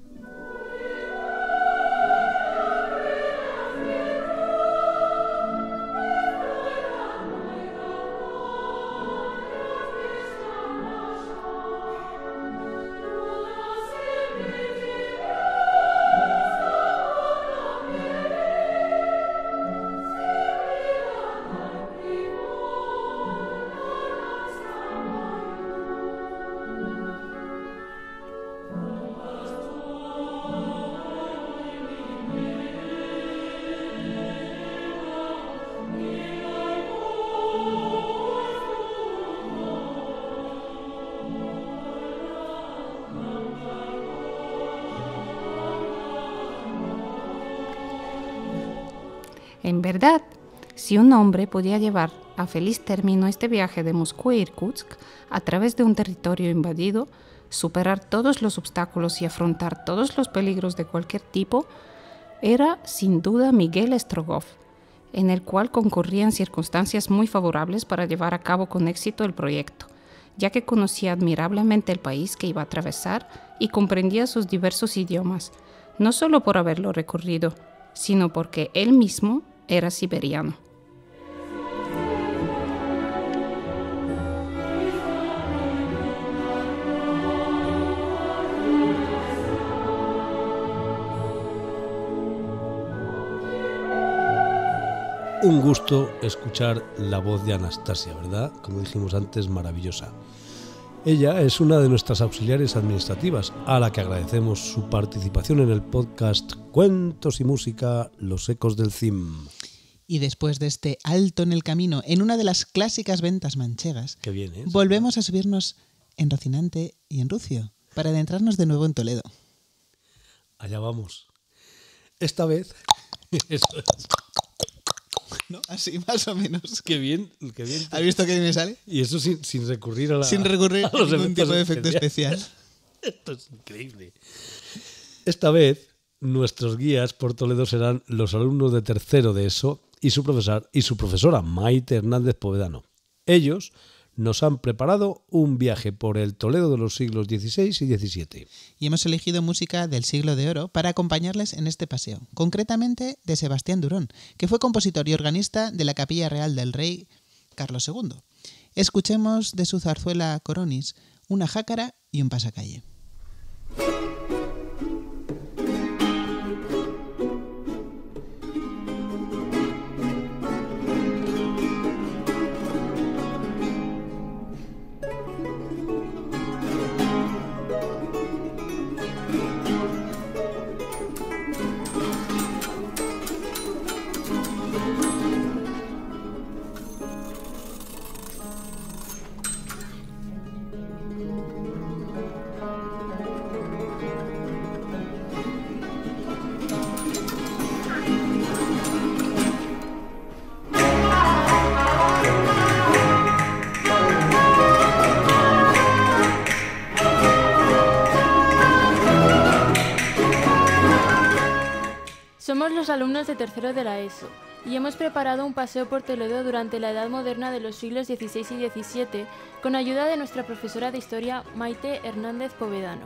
En verdad, si un hombre podía llevar a feliz término este viaje de Moscú a Irkutsk a través de un territorio invadido, superar todos los obstáculos y afrontar todos los peligros de cualquier tipo, era sin duda Miguel Strogoff, en el cual concurrían circunstancias muy favorables para llevar a cabo con éxito el proyecto, ya que conocía admirablemente el país que iba a atravesar y comprendía sus diversos idiomas, no solo por haberlo recorrido, sino porque él mismo era siberiano. Un gusto escuchar la voz de Anastasia, ¿verdad? Como dijimos antes, maravillosa. Ella es una de nuestras auxiliares administrativas, a la que agradecemos su participación en el podcast Cuentos y Música, Los Ecos del CIM. Y después de este alto en el camino, en una de las clásicas ventas manchegas, Qué bien, ¿eh? volvemos a subirnos en Rocinante y en Rucio, para adentrarnos de nuevo en Toledo. Allá vamos. Esta vez... Eso es. ¿No? Así, más o menos. Qué bien, qué bien. ¿Has visto que bien me sale? Y eso sin recurrir a la... Sin recurrir a ningún tipo de efecto especial. Esto es increíble. Esta vez, nuestros guías por Toledo serán los alumnos de tercero de ESO y su profesora, Maite Hernández Povedano. Ellos nos han preparado un viaje por el Toledo de los siglos XVI y XVII. Y hemos elegido música del siglo de oro para acompañarles en este paseo, concretamente de Sebastián Durón, que fue compositor y organista de la Capilla Real del Rey Carlos II. Escuchemos de su zarzuela Coronis una jácara y un pasacalle. Somos los alumnos de tercero de la ESO y hemos preparado un paseo por Toledo durante la Edad Moderna de los siglos XVI y XVII con ayuda de nuestra profesora de Historia Maite Hernández Povedano.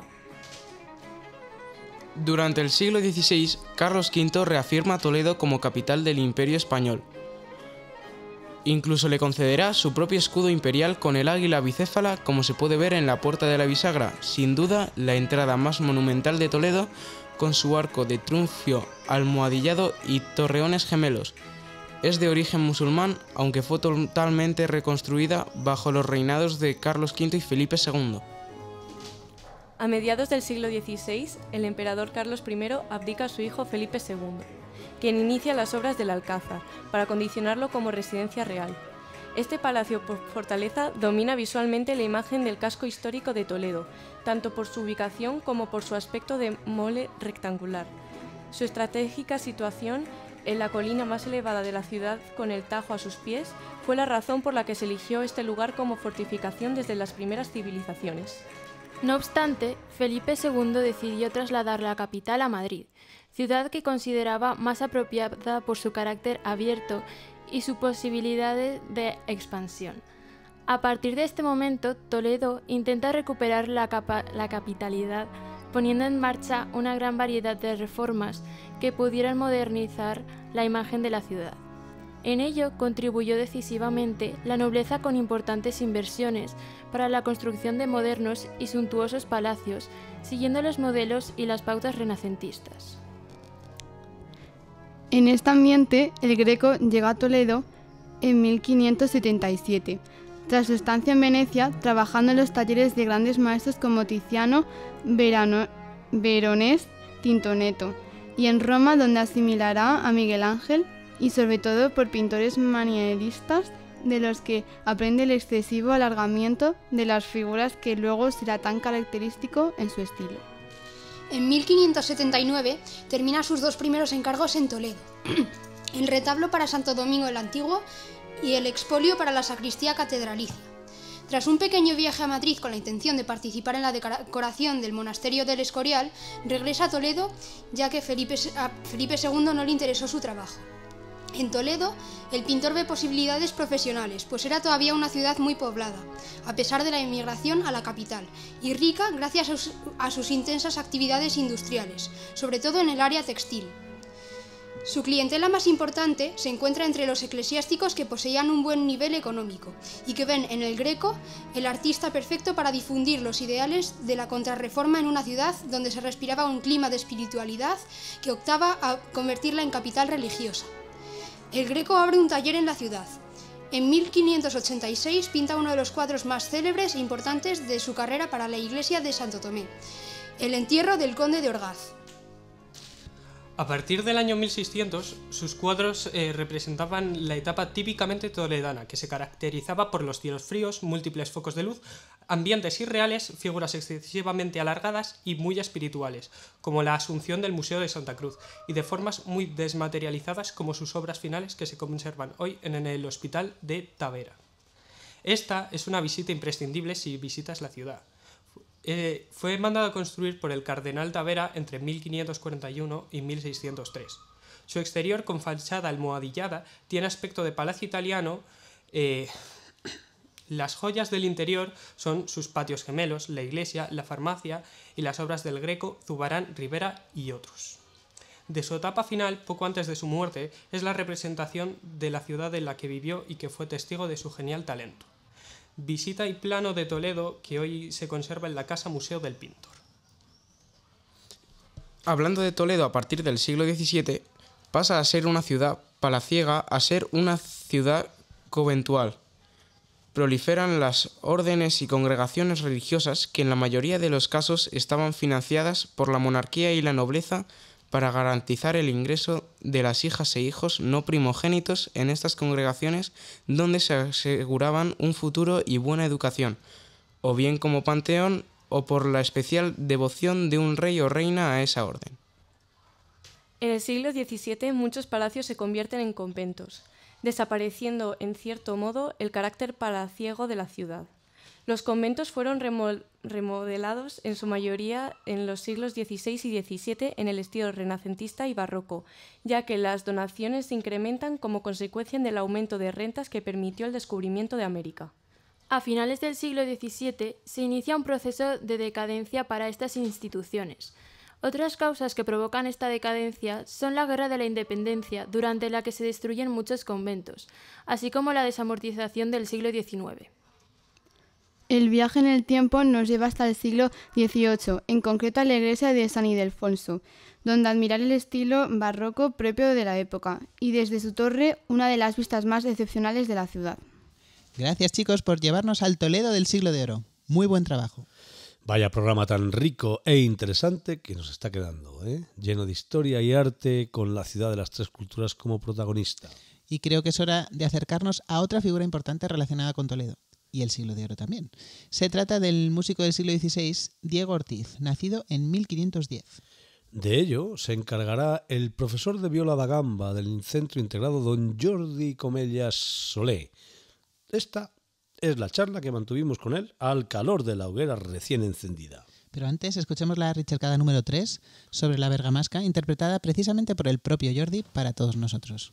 Durante el siglo XVI, Carlos V reafirma Toledo como capital del Imperio Español. Incluso le concederá su propio escudo imperial con el águila bicéfala, como se puede ver en la Puerta de la Bisagra, sin duda la entrada más monumental de Toledo, con su arco de triunfo almohadillado y torreones gemelos. Es de origen musulmán, aunque fue totalmente reconstruida bajo los reinados de Carlos V y Felipe II. A mediados del siglo XVI, el emperador Carlos I abdica a su hijo Felipe II, quien inicia las obras del Alcázar, para acondicionarlo como residencia real. Este palacio fortaleza domina visualmente la imagen del casco histórico de Toledo, tanto por su ubicación como por su aspecto de mole rectangular. Su estratégica situación en la colina más elevada de la ciudad, con el Tajo a sus pies, fue la razón por la que se eligió este lugar como fortificación desde las primeras civilizaciones. No obstante, Felipe II decidió trasladar la capital a Madrid, ciudad que consideraba más apropiada por su carácter abierto y sus posibilidades de expansión. A partir de este momento, Toledo intenta recuperar la capitalidad, poniendo en marcha una gran variedad de reformas que pudieran modernizar la imagen de la ciudad. En ello contribuyó decisivamente la nobleza con importantes inversiones para la construcción de modernos y suntuosos palacios, siguiendo los modelos y las pautas renacentistas. En este ambiente, el Greco llega a Toledo en 1577, tras su estancia en Venecia, trabajando en los talleres de grandes maestros como Tiziano, Veronés, Tintoretto, y en Roma, donde asimilará a Miguel Ángel, y sobre todo por pintores manieristas, de los que aprende el excesivo alargamiento de las figuras que luego será tan característico en su estilo. En 1579 termina sus dos primeros encargos en Toledo, el retablo para Santo Domingo el Antiguo y el expolio para la sacristía catedralicia. Tras un pequeño viaje a Madrid con la intención de participar en la decoración del monasterio del Escorial, regresa a Toledo, ya que a Felipe II no le interesó su trabajo. En Toledo, el pintor ve posibilidades profesionales, pues era todavía una ciudad muy poblada, a pesar de la emigración a la capital, y rica gracias a sus intensas actividades industriales, sobre todo en el área textil. Su clientela más importante se encuentra entre los eclesiásticos que poseían un buen nivel económico y que ven en el Greco el artista perfecto para difundir los ideales de la contrarreforma en una ciudad donde se respiraba un clima de espiritualidad que optaba a convertirla en capital religiosa. El Greco abre un taller en la ciudad. En 1586 pinta uno de los cuadros más célebres e importantes de su carrera para la iglesia de Santo Tomé, el entierro del conde de Orgaz. A partir del año 1600, sus cuadros representaban la etapa típicamente toledana, que se caracterizaba por los cielos fríos, múltiples focos de luz, ambientes irreales, figuras excesivamente alargadas y muy espirituales, como la Asunción del Museo de Santa Cruz, y de formas muy desmaterializadas como sus obras finales que se conservan hoy en el Hospital de Tavera. Esta es una visita imprescindible si visitas la ciudad. Fue mandado a construir por el cardenal Tavera entre 1541 y 1603. Su exterior, con fachada almohadillada, tiene aspecto de palacio italiano. Las joyas del interior son sus patios gemelos, la iglesia, la farmacia y las obras del Greco, Zurbarán, Rivera y otros. De su etapa final, poco antes de su muerte, es la representación de la ciudad en la que vivió y que fue testigo de su genial talento. Visita y plano de Toledo, que hoy se conserva en la Casa Museo del Pintor. Hablando de Toledo a partir del siglo XVII, pasa a ser una ciudad palaciega a ser una ciudad conventual. Proliferan las órdenes y congregaciones religiosas que en la mayoría de los casos estaban financiadas por la monarquía y la nobleza para garantizar el ingreso de las hijas e hijos no primogénitos en estas congregaciones, donde se aseguraban un futuro y buena educación, o bien como panteón o por la especial devoción de un rey o reina a esa orden. En el siglo XVII muchos palacios se convierten en conventos, desapareciendo en cierto modo el carácter palaciego de la ciudad. Los conventos fueron remodelados en su mayoría en los siglos XVI y XVII en el estilo renacentista y barroco, ya que las donaciones se incrementan como consecuencia del aumento de rentas que permitió el descubrimiento de América. A finales del siglo XVII se inicia un proceso de decadencia para estas instituciones. Otras causas que provocan esta decadencia son la Guerra de la Independencia, durante la que se destruyen muchos conventos, así como la desamortización del siglo XIX. El viaje en el tiempo nos lleva hasta el siglo XVIII, en concreto a la iglesia de San Ildefonso, donde admirar el estilo barroco propio de la época, y desde su torre una de las vistas más excepcionales de la ciudad. Gracias, chicos, por llevarnos al Toledo del siglo de oro. Muy buen trabajo. Vaya programa tan rico e interesante que nos está quedando, ¿eh? Lleno de historia y arte, con la ciudad de las tres culturas como protagonista. Y creo que es hora de acercarnos a otra figura importante relacionada con Toledo, y el siglo de oro también. Se trata del músico del siglo XVI, Diego Ortiz, nacido en 1510. De ello se encargará el profesor de viola da gamba del Centro Integrado, don Jordi Comellas Solé. Esta es la charla que mantuvimos con él al calor de la hoguera recién encendida. Pero antes escuchemos la ricercada número 3 sobre la bergamasca, interpretada precisamente por el propio Jordi para todos nosotros.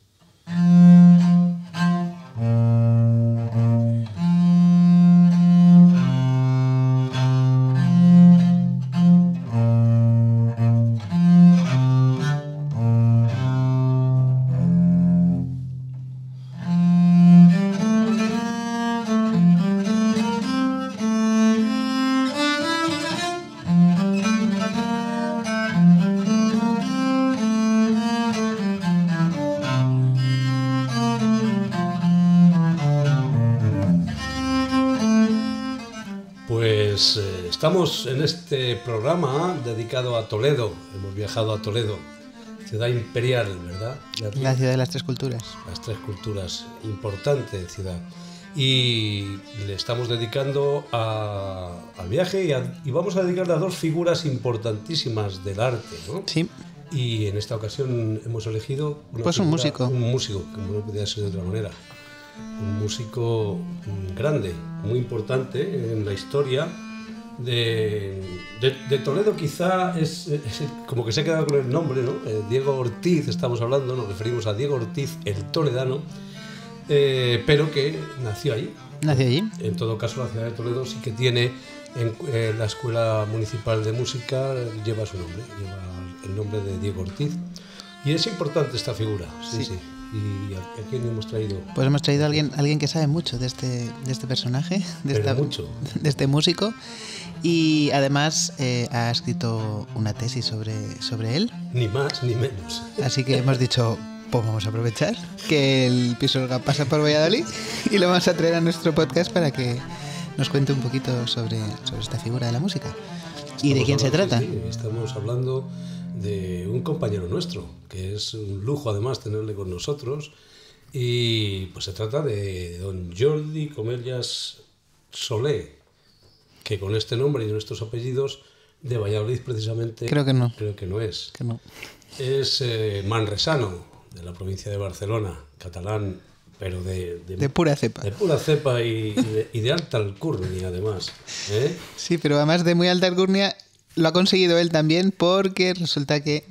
Estamos en este programa dedicado a Toledo. Hemos viajado a Toledo, ciudad imperial, ¿verdad? La ciudad de las tres culturas. Las tres culturas, importante ciudad. Y le estamos dedicando al viaje y vamos a dedicarle a dos figuras importantísimas del arte, ¿no? Sí. Y en esta ocasión hemos elegido un músico. Un músico, como no podía ser de otra manera. Un músico grande, muy importante en la historia de Toledo. Quizá es como que se ha quedado con el nombre, ¿no? Diego Ortiz, estamos hablando, nos referimos a Diego Ortiz, el toledano, pero que nació allí. ¿Nació allí? En todo caso, la ciudad de Toledo sí que tiene la Escuela Municipal de Música, lleva su nombre, lleva el nombre de Diego Ortiz. Y es importante esta figura, sí. ¿Y a quién hemos traído? Pues hemos traído a alguien que sabe mucho de este personaje, de este músico, y además ha escrito una tesis sobre él. Ni más ni menos. Así que hemos dicho, pues vamos a aprovechar que el Pisuerga pasa por Valladolid y lo vamos a traer a nuestro podcast para que nos cuente un poquito sobre esta figura de la música. ¿Y de quién se trata? Sí, estamos hablando de un compañero nuestro, que es un lujo además tenerle con nosotros, y pues se trata de don Jordi Comellas Solé, que con este nombre y nuestros apellidos de Valladolid precisamente creo que no es. Es manresano, de la provincia de Barcelona, catalán, pero de pura cepa. De pura cepa y de alta alcurnia además, ¿eh? Sí, pero además de muy alta alcurnia lo ha conseguido él también, porque resulta que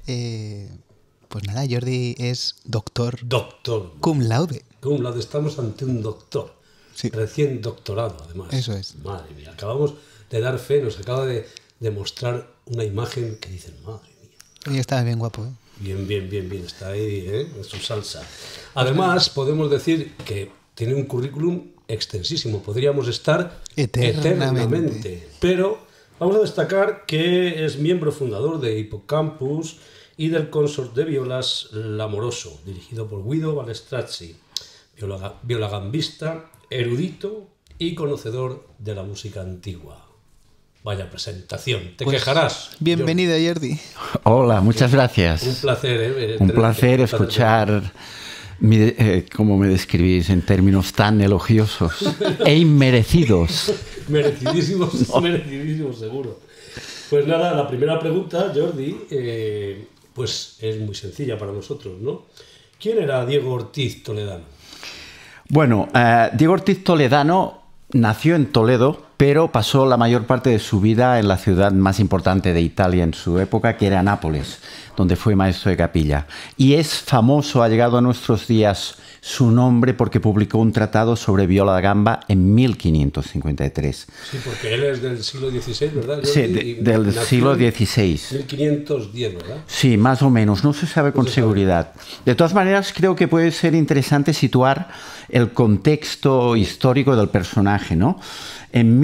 pues nada, Jordi es doctor cum laude. Cum laude, estamos ante un doctor, sí. Recién doctorado además. Eso es. Madre mía, acabamos de dar fe, nos acaba de mostrar una imagen que dicen, madre mía. Y está bien guapo, ¿eh? Bien, está ahí, en su salsa. Además, podemos decir que tiene un currículum extensísimo, podríamos estar eternamente. Pero vamos a destacar que es miembro fundador de Hippocampus y del Consort de Violas L'Amoroso, dirigido por Guido Balestrazzi, violagambista, erudito y conocedor de la música antigua. Vaya presentación, te quejarás. Bienvenido, Jordi. Hola, muchas gracias. Un placer, un placer escuchar cómo me describís en términos tan elogiosos e inmerecidos. Merecidísimos, seguro. Pues nada, la primera pregunta, Jordi, pues es muy sencilla para nosotros, ¿no? ¿Quién era Diego Ortiz Toledano? Bueno, Diego Ortiz Toledano nació en Toledo, pero pasó la mayor parte de su vida en la ciudad más importante de Italia en su época, que era Nápoles, donde fue maestro de capilla. Y es famoso, ha llegado a nuestros días su nombre porque publicó un tratado sobre viola da gamba en 1553. Sí, porque él es del siglo XVI, ¿verdad? Sí, del siglo XVI. 1510, ¿verdad? Sí, más o menos, no se sabe con seguridad. De todas maneras, creo que puede ser interesante situar el contexto histórico del personaje, ¿no? En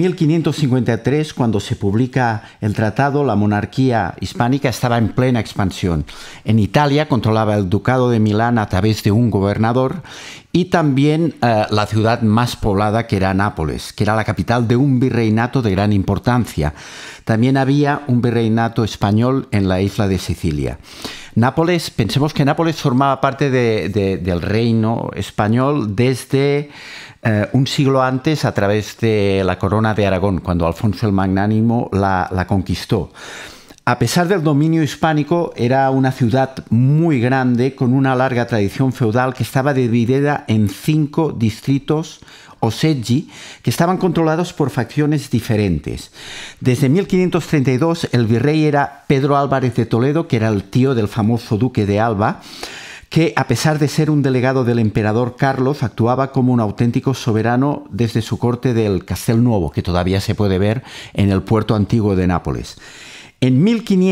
1553, cuando se publica el tratado, la monarquía hispánica estaba en plena expansión. En Italia controlaba el ducado de Milán a través de un gobernador y también la ciudad más poblada, que era Nápoles, que era la capital de un virreinato de gran importancia. También había un virreinato español en la isla de Sicilia. Nápoles, pensemos que Nápoles formaba parte del reino español desde un siglo antes, a través de la corona de Aragón, cuando Alfonso el Magnánimo la conquistó. A pesar del dominio hispánico, era una ciudad muy grande, con una larga tradición feudal que estaba dividida en 5 distritos o seggi, que estaban controlados por facciones diferentes. Desde 1532 el virrey era Pedro Álvarez de Toledo, que era el tío del famoso duque de Alba, que a pesar de ser un delegado del emperador Carlos, actuaba como un auténtico soberano desde su corte del Castel Nuovo, que todavía se puede ver en el puerto antiguo de Nápoles. En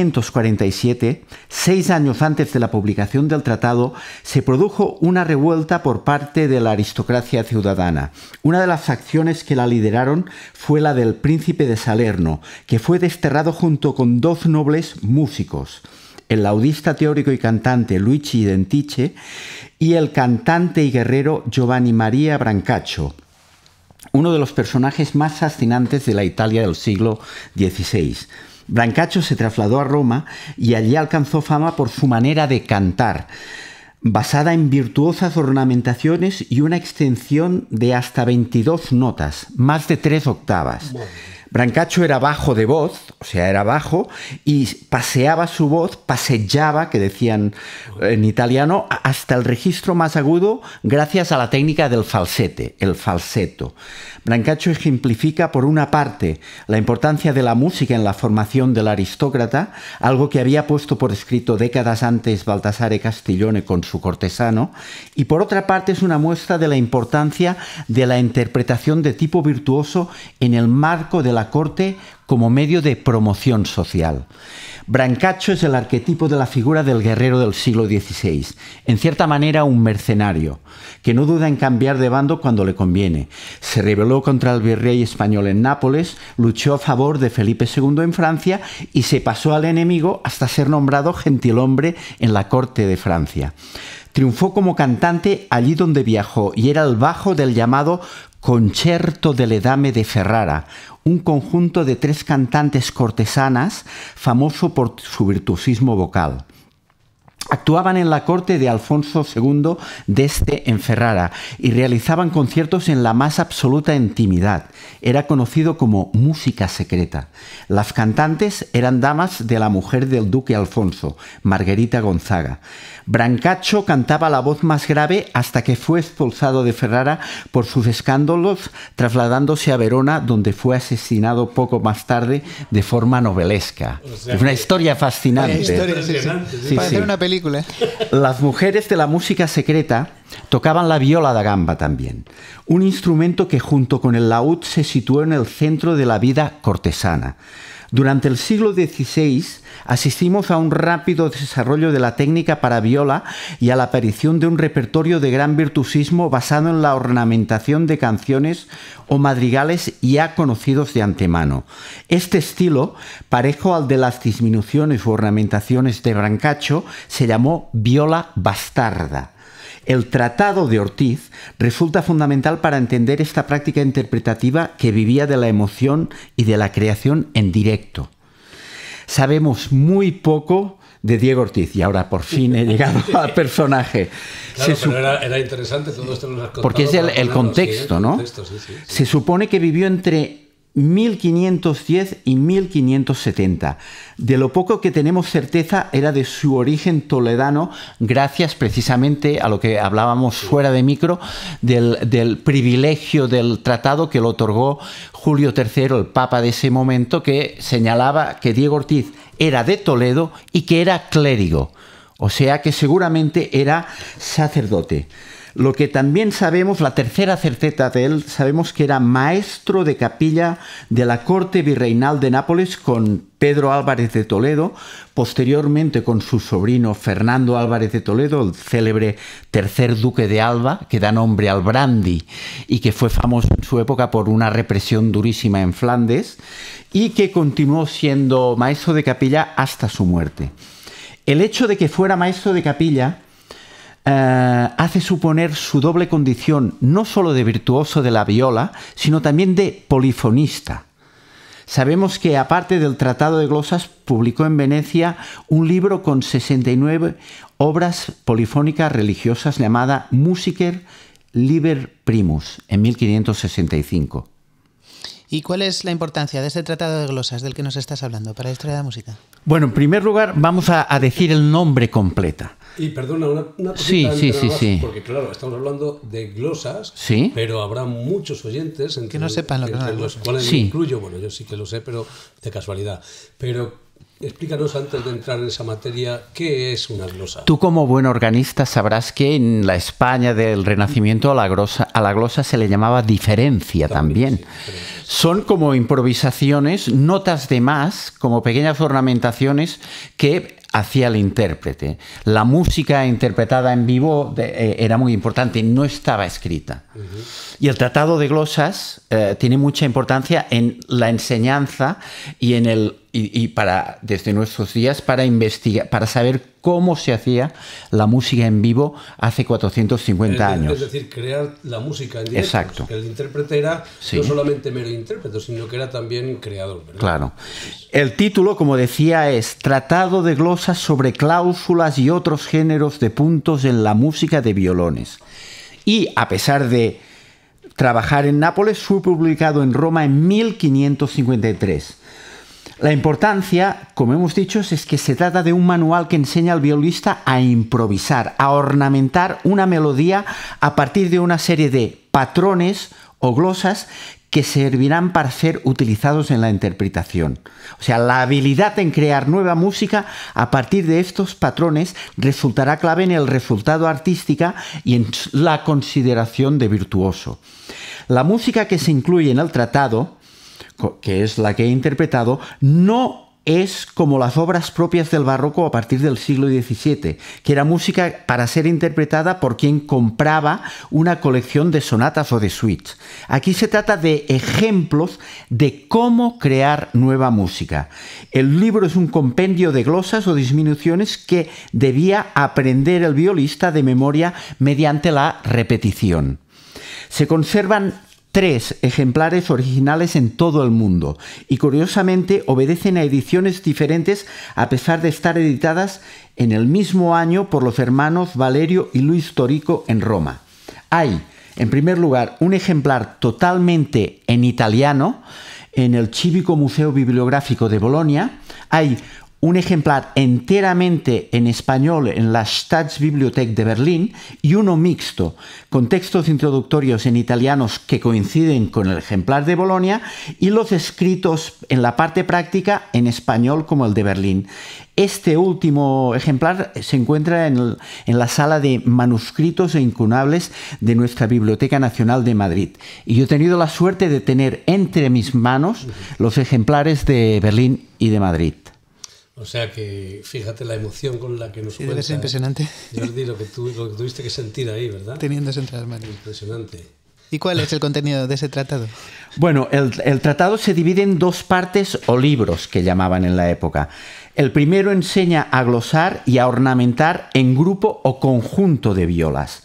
1547, 6 años antes de la publicación del tratado, se produjo una revuelta por parte de la aristocracia ciudadana. Una de las facciones que la lideraron fue la del príncipe de Salerno, que fue desterrado junto con 2 nobles músicos: el laudista teórico y cantante Luigi Dentice y el cantante y guerrero Giovanni Maria Brancaccio, uno de los personajes más fascinantes de la Italia del siglo XVI. Brancaccio se trasladó a Roma y allí alcanzó fama por su manera de cantar, basada en virtuosas ornamentaciones y una extensión de hasta 22 notas, más de 3 octavas. Brancaccio era bajo de voz, o sea, era bajo, y paseaba su voz, paseggiava, que decían en italiano, hasta el registro más agudo gracias a la técnica del falsete, el falsetto. Brancaccio ejemplifica, por una parte, la importancia de la música en la formación del aristócrata, algo que había puesto por escrito décadas antes Baltasare Castiglione con su cortesano, y por otra parte es una muestra de la importancia de la interpretación de tipo virtuoso en el marco de la corte como medio de promoción social. Brancaccio es el arquetipo de la figura del guerrero del siglo XVI, en cierta manera un mercenario, que no duda en cambiar de bando cuando le conviene. Se rebeló contra el virrey español en Nápoles, luchó a favor de Felipe II en Francia y se pasó al enemigo hasta ser nombrado gentilhombre en la corte de Francia. Triunfó como cantante allí donde viajó y era el bajo del llamado Concerto delle Dame de Ferrara, un conjunto de 3 cantantes cortesanas famoso por su virtuosismo vocal. Actuaban en la corte de Alfonso II d'Este en Ferrara y realizaban conciertos en la más absoluta intimidad. Era conocido como música secreta. Las cantantes eran damas de la mujer del duque Alfonso, Margherita Gonzaga. Brancaccio cantaba la voz más grave hasta que fue expulsado de Ferrara por sus escándalos, trasladándose a Verona, donde fue asesinado poco más tarde de forma novelesca. O sea, es una historia fascinante. Historia, sí. Para hacer una película. Las mujeres de la música secreta tocaban la viola da gamba también, un instrumento que junto con el laúd se situó en el centro de la vida cortesana. Durante el siglo XVI asistimos a un rápido desarrollo de la técnica para viola y a la aparición de un repertorio de gran virtuosismo basado en la ornamentación de canciones o madrigales ya conocidos de antemano. Este estilo, parejo al de las disminuciones u ornamentaciones de Brancaccio, se llamó viola bastarda. El Tratado de Ortiz resulta fundamental para entender esta práctica interpretativa que vivía de la emoción y de la creación en directo. Sabemos muy poco de Diego Ortiz y ahora por fin he llegado al personaje. Claro, pero era interesante todo esto que nos has contado. Porque es el contexto, ¿no? Sí. Se supone que vivió entre 1510 y 1570. De lo poco que tenemos certeza era de su origen toledano, gracias precisamente a lo que hablábamos fuera de micro, del privilegio del tratado que lo otorgó Julio III, el papa de ese momento, que señalaba que Diego Ortiz era de Toledo y que era clérigo, o sea que seguramente era sacerdote. Lo que también sabemos, la tercera certeza de él, sabemos que era maestro de capilla de la corte virreinal de Nápoles con Pedro Álvarez de Toledo, posteriormente con su sobrino Fernando Álvarez de Toledo, el célebre tercer duque de Alba, que da nombre al brandy y que fue famoso en su época por una represión durísima en Flandes, y que continuó siendo maestro de capilla hasta su muerte. El hecho de que fuera maestro de capilla hace suponer su doble condición, no solo de virtuoso de la viola, sino también de polifonista. Sabemos que, aparte del Tratado de Glosas, publicó en Venecia un libro con 69 obras polifónicas religiosas llamada Musiker Liber Primus, en 1565. ¿Y cuál es la importancia de este Tratado de Glosas del que nos estás hablando para la historia de la música? Bueno, en primer lugar, vamos a decir el nombre completa. Y perdona, una cosita sí. Porque claro, estamos hablando de glosas, sí, pero habrá muchos oyentes que no sepan lo que entre los cuales sí, me incluyo. Bueno, yo sí que lo sé, pero de casualidad. Pero explícanos, antes de entrar en esa materia, ¿qué es una glosa? Tú, como buen organista, sabrás que en la España del Renacimiento a la glosa se le llamaba diferencia también. Sí, son como improvisaciones, notas de más, como pequeñas ornamentaciones que hacía el intérprete. La música interpretada en vivo era muy importante, no estaba escrita. Y el Tratado de Glosas tiene mucha importancia en la enseñanza y para, desde nuestros días, para investigar, para saber cómo se hacía la música en vivo hace 450 años. Es decir, crear la música en directo. Exacto. El intérprete era no solamente mero intérprete, sino que era también creador, ¿verdad? Claro. El título, como decía, es Tratado de Glosas sobre cláusulas y otros géneros de puntos en la música de violones. Y, a pesar de trabajar en Nápoles, fue publicado en Roma en 1553. La importancia, como hemos dicho, es que se trata de un manual que enseña al violista a improvisar, a ornamentar una melodía a partir de una serie de patrones o glosas que servirán para ser utilizados en la interpretación. O sea, la habilidad en crear nueva música a partir de estos patrones resultará clave en el resultado artístico y en la consideración de virtuoso. La música que se incluye en el tratado, que es la que he interpretado, no es como las obras propias del barroco a partir del siglo XVII, que era música para ser interpretada por quien compraba una colección de sonatas o de suites. Aquí se trata de ejemplos de cómo crear nueva música. El libro es un compendio de glosas o disminuciones que debía aprender el violista de memoria mediante la repetición. Se conservan 3 ejemplares originales en todo el mundo y, curiosamente, obedecen a ediciones diferentes a pesar de estar editadas en el mismo año por los hermanos Valerio y Luis Torico en Roma. Hay, en primer lugar, un ejemplar totalmente en italiano en el Civico Museo Bibliográfico de Bolonia. Hay un ejemplar enteramente en español en la Staatsbibliothek de Berlín y uno mixto, con textos introductorios en italianos que coinciden con el ejemplar de Bolonia y los escritos en la parte práctica en español como el de Berlín. Este último ejemplar se encuentra en la sala de manuscritos e incunables de nuestra Biblioteca Nacional de Madrid. Y yo he tenido la suerte de tener entre mis manos los ejemplares de Berlín y de Madrid. O sea que fíjate la emoción con la que nos cuenta. Debe ser impresionante. Jordi, lo que tuviste que sentir ahí, ¿verdad? Teniéndose entre las manos. Impresionante. ¿Y cuál es el contenido de ese tratado? Bueno, el tratado se divide en 2 partes o libros que llamaban en la época. El primero enseña a glosar y a ornamentar en grupo o conjunto de violas.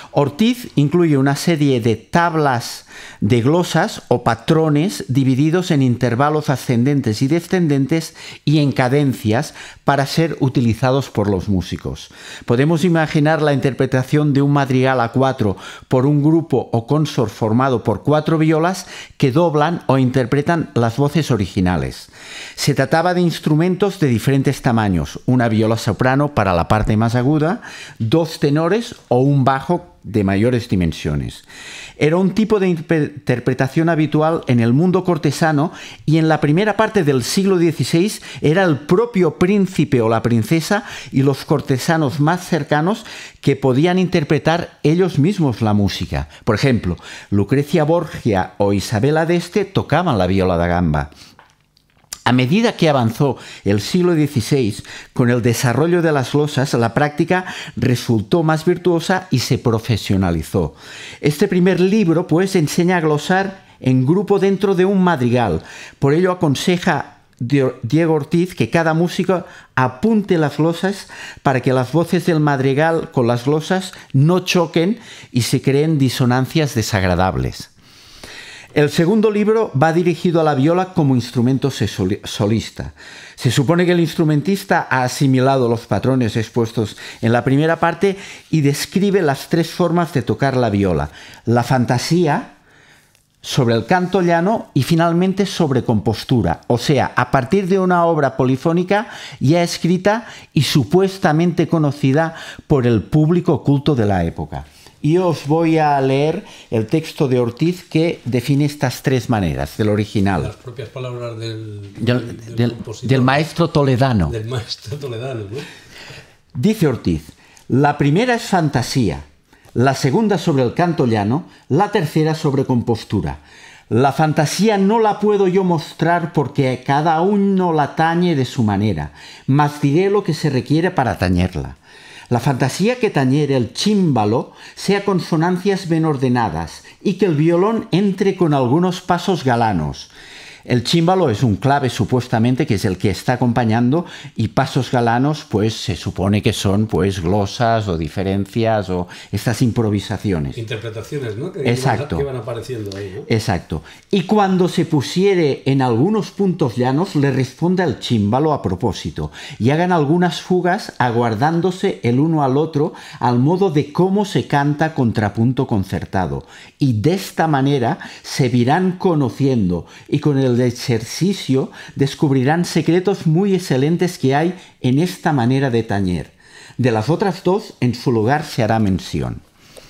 Ortiz incluye una serie de tablas de glosas o patrones divididos en intervalos ascendentes y descendentes y en cadencias para ser utilizados por los músicos. Podemos imaginar la interpretación de un madrigal a 4 por un grupo o consort formado por 4 violas que doblan o interpretan las voces originales. Se trataba de instrumentos de diferentes tamaños, una viola soprano para la parte más aguda, 2 tenores o un bajo de mayores dimensiones. Era un tipo de interpretación habitual en el mundo cortesano y en la primera parte del siglo XVI era el propio príncipe o la princesa y los cortesanos más cercanos que podían interpretar ellos mismos la música. Por ejemplo, Lucrecia Borgia o Isabela d'Este tocaban la viola da gamba. A medida que avanzó el siglo XVI, con el desarrollo de las glosas, la práctica resultó más virtuosa y se profesionalizó. Este primer libro, pues, enseña a glosar en grupo dentro de un madrigal. Por ello aconseja Diego Ortiz que cada músico apunte las glosas para que las voces del madrigal con las glosas no choquen y se creen disonancias desagradables. El segundo libro va dirigido a la viola como instrumento solista. Se supone que el instrumentista ha asimilado los patrones expuestos en la primera parte y describe las 3 formas de tocar la viola: la fantasía, sobre el canto llano y finalmente sobre compostura, o sea, a partir de una obra polifónica ya escrita y supuestamente conocida por el público culto de la época. Y os voy a leer el texto de Ortiz que define estas 3 maneras del original. Las propias palabras del maestro toledano. Del maestro toledano, ¿no? Dice Ortiz: la primera es fantasía, la segunda sobre el canto llano, la tercera sobre compostura. La fantasía no la puedo yo mostrar porque cada uno la tañe de su manera, mas diré lo que se requiere para tañerla. La fantasía que tañere el chímbalo sea consonancias bien ordenadas y que el violón entre con algunos pasos galanos. El chímbalo es un clave supuestamente que es el que está acompañando y pasos galanos pues se supone que son pues glosas o diferencias o estas improvisaciones. Interpretaciones, ¿no? Exacto. Que van apareciendo ahí, ¿no? Exacto. Y cuando se pusiere en algunos puntos llanos le responda el chímbalo a propósito y hagan algunas fugas aguardándose el uno al otro al modo de cómo se canta contrapunto concertado. Y de esta manera se virán conociendo y con el ejercicio descubrirán secretos muy excelentes que hay en esta manera de tañer. De las otras 2, en su lugar se hará mención.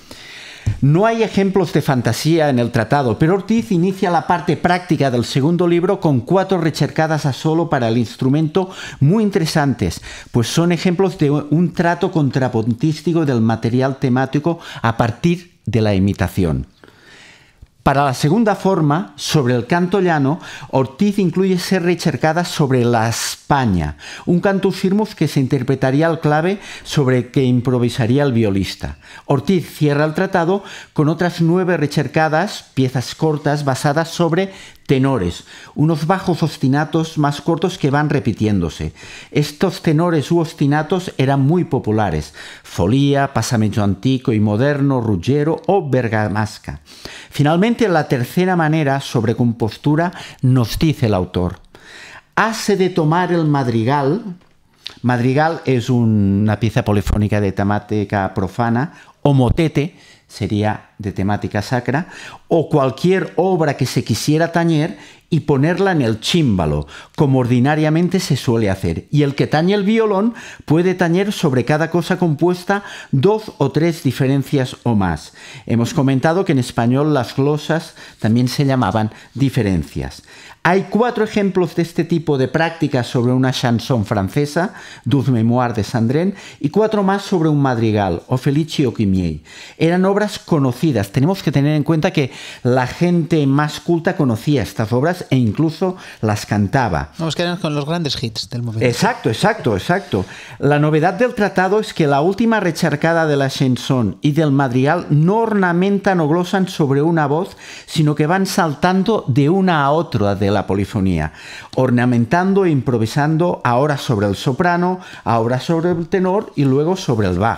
No hay ejemplos de fantasía en el tratado, pero Ortiz inicia la parte práctica del segundo libro con 4 recercadas a solo para el instrumento muy interesantes, pues son ejemplos de un trato contrapuntístico del material temático a partir de la imitación. Para la segunda forma, sobre el canto llano, Ortiz incluye 6 recercadas sobre la España, un cantus firmus que se interpretaría al clave sobre que improvisaría el violista. Ortiz cierra el tratado con otras 9 recercadas, piezas cortas basadas sobre tenores, unos bajos ostinatos más cortos que van repitiéndose. Estos tenores u ostinatos eran muy populares: folía, passameggio antico y moderno, ruggero o bergamasca. Finalmente, la tercera manera, sobre compostura, nos dice el autor: hase de tomar el madrigal. Madrigal es una pieza polifónica de temática profana, o motete, sería de temática sacra, o cualquier obra que se quisiera tañer y ponerla en el chímbalo, como ordinariamente se suele hacer. Y el que tañe el violón puede tañer sobre cada cosa compuesta 2 o 3 diferencias o más. Hemos comentado que en español las glosas también se llamaban diferencias. Hay 4 ejemplos de este tipo de prácticas sobre una chanson francesa, Douze Mémoires de Sandrine, y 4 más sobre un madrigal, O Felici o Chimier. Eran obras conocidas. Tenemos que tener en cuenta que la gente más culta conocía estas obras e incluso las cantaba. Nos quedan con los grandes hits del momento. Exacto. La novedad del tratado es que la última recharcada de la chanson y del madrigal no ornamentan o glosan sobre una voz, sino que van saltando de una a otra de la polifonía, ornamentando e improvisando ahora sobre el soprano, ahora sobre el tenor y luego sobre el bajo.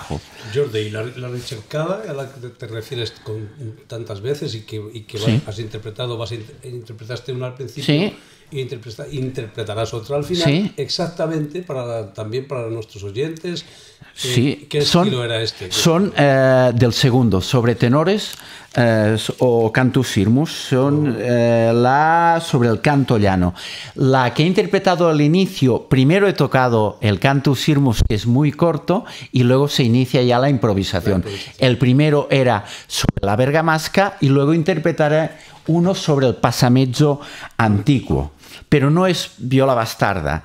Jordi, ¿y la ricercada a la que te refieres con tantas veces y que Sí. interpretaste una al principio Sí. y interpretarás otra al final? Sí. Exactamente, también para nuestros oyentes. Sí, ¿Qué estilo era este? Son del segundo, sobre tenores o cantus firmus, son sobre el canto llano. La que he interpretado al inicio, primero he tocado el cantus firmus, que es muy corto, y luego se inicia ya la improvisación. El primero era sobre la bergamasca y luego interpretaré uno sobre el passameggio antiguo. Pero no es viola bastarda.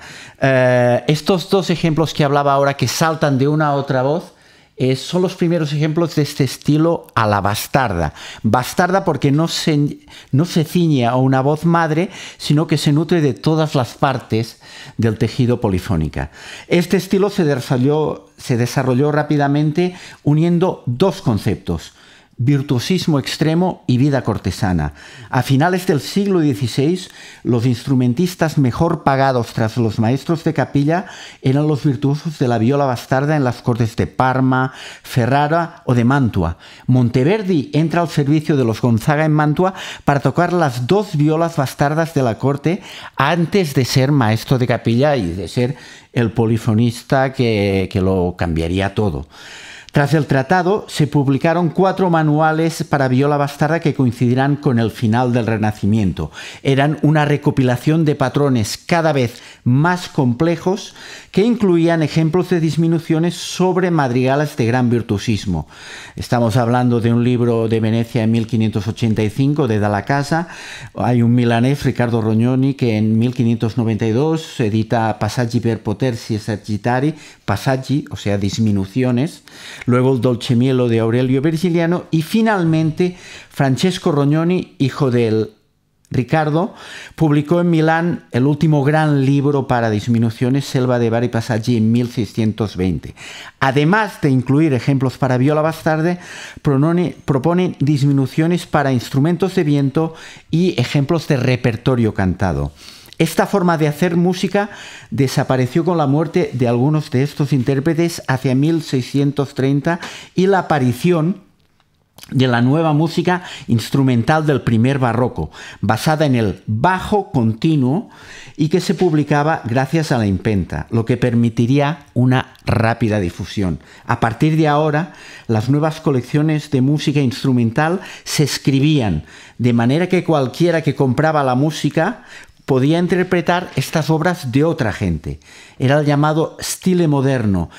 Estos dos ejemplos que hablaba ahora, que saltan de una a otra voz, son los primeros ejemplos de este estilo a la bastarda. Bastarda porque no se ciñe a una voz madre, sino que se nutre de todas las partes del tejido polifónico. Este estilo se desarrolló rápidamente uniendo dos conceptos: virtuosismo extremo y vida cortesana. A finales del siglo XVI, los instrumentistas mejor pagados tras los maestros de capilla eran los virtuosos de la viola bastarda en las cortes de Parma, Ferrara o de Mantua. Monteverdi entra al servicio de los Gonzaga en Mantua para tocar las dos violas bastardas de la corte antes de ser maestro de capilla y de ser el polifonista que lo cambiaría todo. Tras el tratado, se publicaron 4 manuales para viola bastarda que coincidirán con el final del Renacimiento. Eran una recopilación de patrones cada vez más complejos que incluían ejemplos de disminuciones sobre madrigales de gran virtuosismo. Estamos hablando de un libro de Venecia en 1585 de Dalla Casa. Hay un milanés, Riccardo Rognoni, que en 1592 edita Passaggi per potersi esercitare, passaggi, o sea, disminuciones. Luego el Dolcemielo de Aurelio Virgiliano y finalmente Francesco Rognoni, hijo del Ricardo, publicó en Milán el último gran libro para disminuciones, Selva de vari passaggi, en 1620. Además de incluir ejemplos para viola bastarda, propone disminuciones para instrumentos de viento y ejemplos de repertorio cantado. Esta forma de hacer música desapareció con la muerte de algunos de estos intérpretes hacia 1630 y la aparición de la nueva música instrumental del primer barroco, basada en el bajo continuo y que se publicaba gracias a la imprenta, lo que permitiría una rápida difusión. A partir de ahora, las nuevas colecciones de música instrumental se escribían de manera que cualquiera que compraba la música podía interpretar estas obras de otra gente. Era el llamado stile moderno,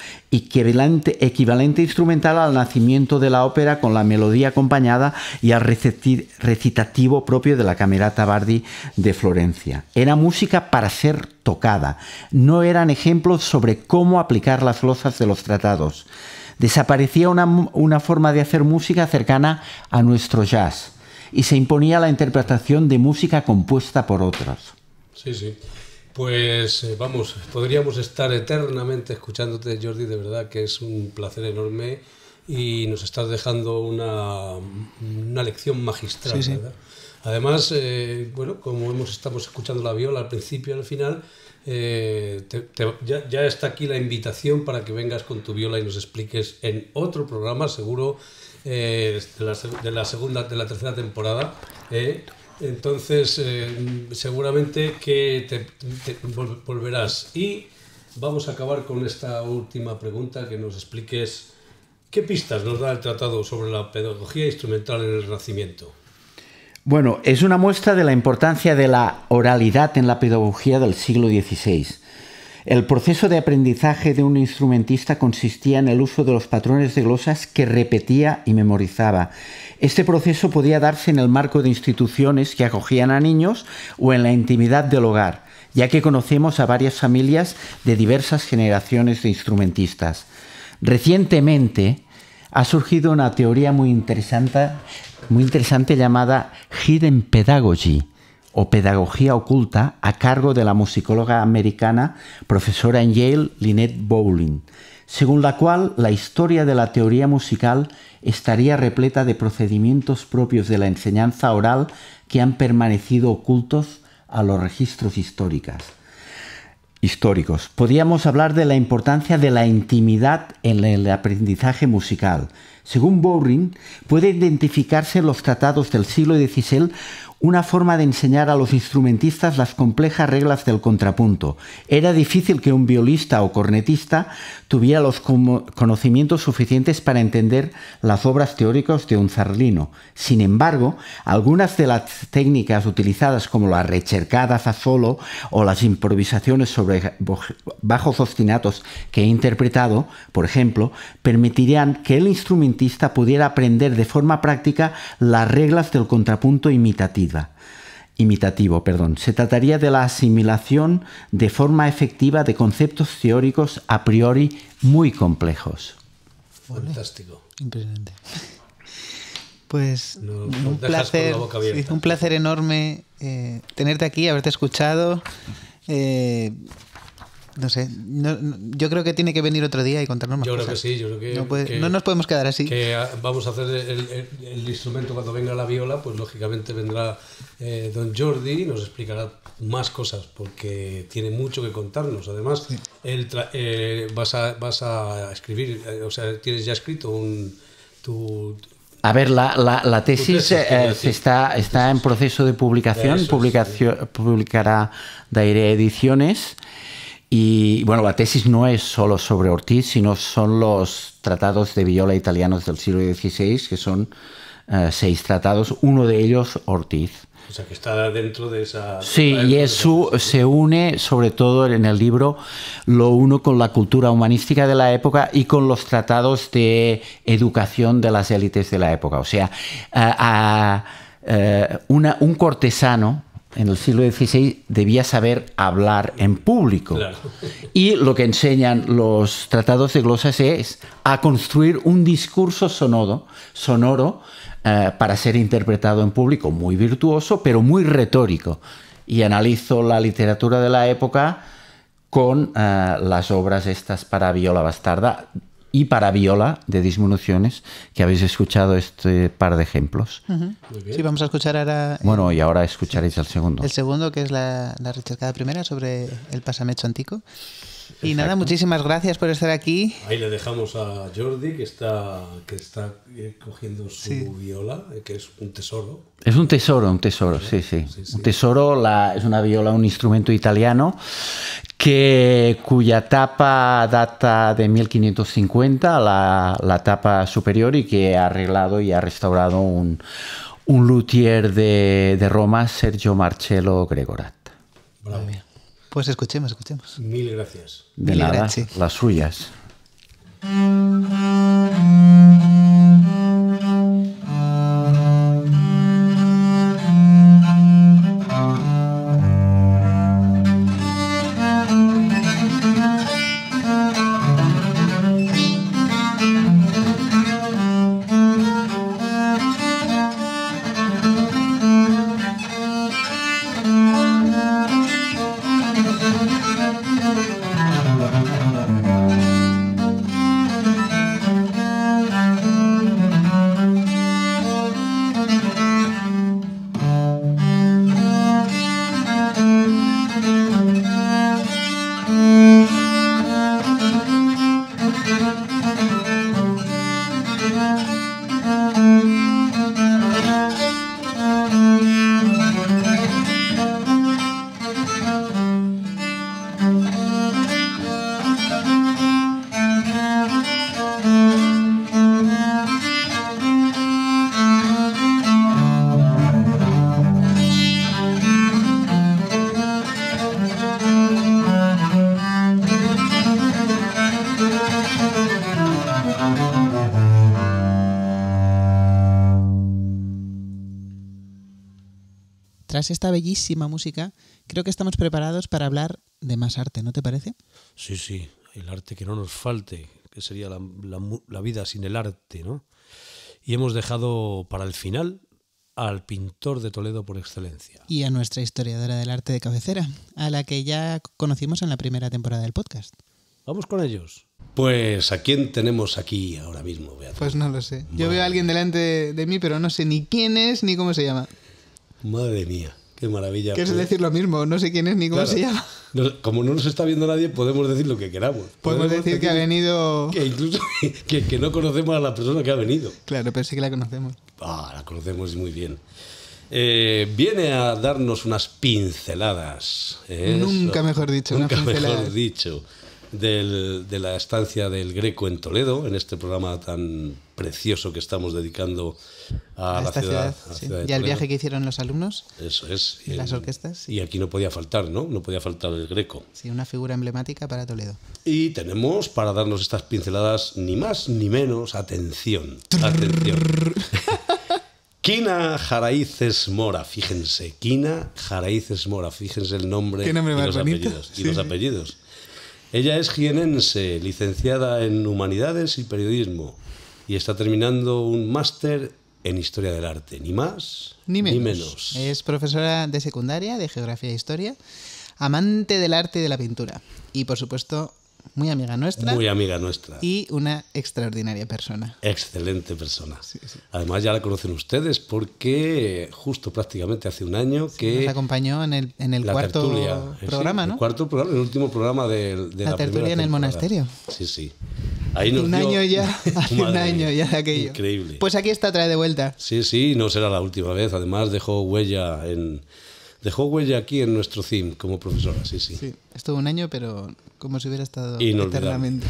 equivalente instrumental al nacimiento de la ópera con la melodía acompañada y al recitativo propio de la Camerata Bardi de Florencia. Era música para ser tocada, no eran ejemplos sobre cómo aplicar las glosas de los tratados. Desaparecía una forma de hacer música cercana a nuestro jazz y se imponía la interpretación de música compuesta por otros. Sí, sí. Pues vamos, podríamos estar eternamente escuchándote, Jordi, de verdad que es un placer enorme y nos estás dejando una lección magistral, sí, ¿verdad? Además, bueno, como estamos escuchando la viola al principio y al final, ya está aquí la invitación para que vengas con tu viola y nos expliques en otro programa, seguro, de la tercera temporada, entonces seguramente que te volverás. Y vamos a acabar con esta última pregunta, que nos expliques qué pistas nos da el tratado sobre la pedagogía instrumental en el Renacimiento. Bueno, es una muestra de la importancia de la oralidad en la pedagogía del siglo XVI. El proceso de aprendizaje de un instrumentista consistía en el uso de los patrones de glosas que repetía y memorizaba. Este proceso podía darse en el marco de instituciones que acogían a niños o en la intimidad del hogar, ya que conocemos a varias familias de diversas generaciones de instrumentistas. Recientemente ha surgido una teoría muy interesante llamada Hidden Pedagogy, o pedagogía oculta, a cargo de la musicóloga americana, profesora en Yale, Lynette Bowling, según la cual la historia de la teoría musical estaría repleta de procedimientos propios de la enseñanza oral que han permanecido ocultos a los registros históricos. históricos. Podríamos hablar de la importancia de la intimidad en el aprendizaje musical. Según Bowring, puede identificarse en los tratados del siglo XVI una forma de enseñar a los instrumentistas las complejas reglas del contrapunto. Era difícil que un violista o cornetista tuviera los conocimientos suficientes para entender las obras teóricas de un zarlino. Sin embargo, algunas de las técnicas utilizadas, como las recercadas a solo o las improvisaciones sobre bajos ostinatos que he interpretado, por ejemplo, permitirían que el instrumentista pudiera aprender de forma práctica las reglas del contrapunto imitativo. Se trataría de la asimilación de forma efectiva de conceptos teóricos a priori muy complejos. Fantástico. Impresionante. Pues un placer enorme tenerte aquí, haberte escuchado. No sé, yo creo que tiene que venir otro día y contarnos más cosas. Yo creo que sí, yo creo que no nos podemos quedar así. Que vamos a hacer el instrumento cuando venga la viola, pues lógicamente vendrá don Jordi y nos explicará más cosas, porque tiene mucho que contarnos. Además, sí. Vas a escribir, o sea, tienes ya escrito A ver, la tesis está en proceso de publicación, publicará Daire Ediciones. Y bueno, la tesis no es solo sobre Ortiz, sino son los tratados de viola italianos del siglo XVI, que son 6 tratados, uno de ellos Ortiz. O sea, que está dentro de esa... Sí, y se une, sobre todo en el libro, lo uno con la cultura humanística de la época y con los tratados de educación de las élites de la época. O sea, un cortesano en el siglo XVI debía saber hablar en público. Claro. Y lo que enseñan los tratados de glosas es a construir un discurso sonoro para ser interpretado en público, muy virtuoso, pero muy retórico. Y analizo la literatura de la época con las obras estas para viola bastarda y para viola de disminuciones, que habéis escuchado este par de ejemplos. Uh-huh. Sí, vamos a escuchar ahora... Bueno, y ahora escucharéis el segundo. El segundo, que es la recercada primera sobre el pasamecho antico. Y nada, muchísimas gracias por estar aquí. Ahí le dejamos a Jordi, que está cogiendo su viola, que es un tesoro. Es un tesoro, sí. Un tesoro, es una viola, un instrumento italiano, cuya tapa data de 1550, la tapa superior, y que ha arreglado y ha restaurado un luthier de Roma, Sergio Marcello Gregorat. Bravo. Pues escuchemos. Mil gracias. De nada, gracias. Las suyas. Tras esta bellísima música, creo que estamos preparados para hablar de más arte, ¿no te parece? Sí, el arte que no nos falte, que sería la vida sin el arte, ¿no? Y hemos dejado para el final al pintor de Toledo por excelencia. Y a nuestra historiadora del arte de cabecera, a la que ya conocimos en la primera temporada del podcast. Vamos con ellos. Pues, ¿a quién tenemos aquí ahora mismo, Beatriz? Pues no lo sé. Yo veo a alguien delante de mí, pero no sé ni quién es ni cómo se llama. Madre mía, qué maravilla. ¿Quieres decir lo mismo? No sé quién es ni cómo se llama. Como no nos está viendo nadie, podemos decir lo que queramos. Podemos decir que ha venido... Que incluso que no conocemos a la persona que ha venido. Claro, pero sí que la conocemos. La conocemos muy bien. Viene a darnos unas pinceladas. Nunca mejor dicho. Nunca mejor dicho. De la estancia del Greco en Toledo, en este programa tan precioso que estamos dedicando a la ciudad. Y al viaje que hicieron los alumnos. Eso es. Y las orquestas. Sí. Y aquí no podía faltar, ¿no? No podía faltar el Greco. Sí, una figura emblemática para Toledo. Y tenemos para darnos estas pinceladas ni más ni menos, atención. Quina Jaraices Mora, fíjense. Quina Jaraices Mora, fíjense el nombre, y los apellidos. Y los apellidos. Ella es jienense, licenciada en Humanidades y Periodismo, y está terminando un máster en Historia del Arte, ni más ni menos. Es profesora de secundaria de Geografía e Historia, amante del arte y de la pintura, y por supuesto muy amiga nuestra. Muy amiga nuestra. Y una extraordinaria persona. Excelente persona. Sí. Además ya la conocen ustedes porque justo prácticamente hace un año que... Nos acompañó en el cuarto tertulia, programa, ¿no? El cuarto programa, el último programa de la tertulia en el monasterio. Sí. Ahí nos un año ya de aquello. Increíble. Pues aquí está otra vez de vuelta. Sí, no será la última vez. Además dejó huella aquí en nuestro CIM como profesora, sí. Estuvo un año, pero como si hubiera estado eternamente.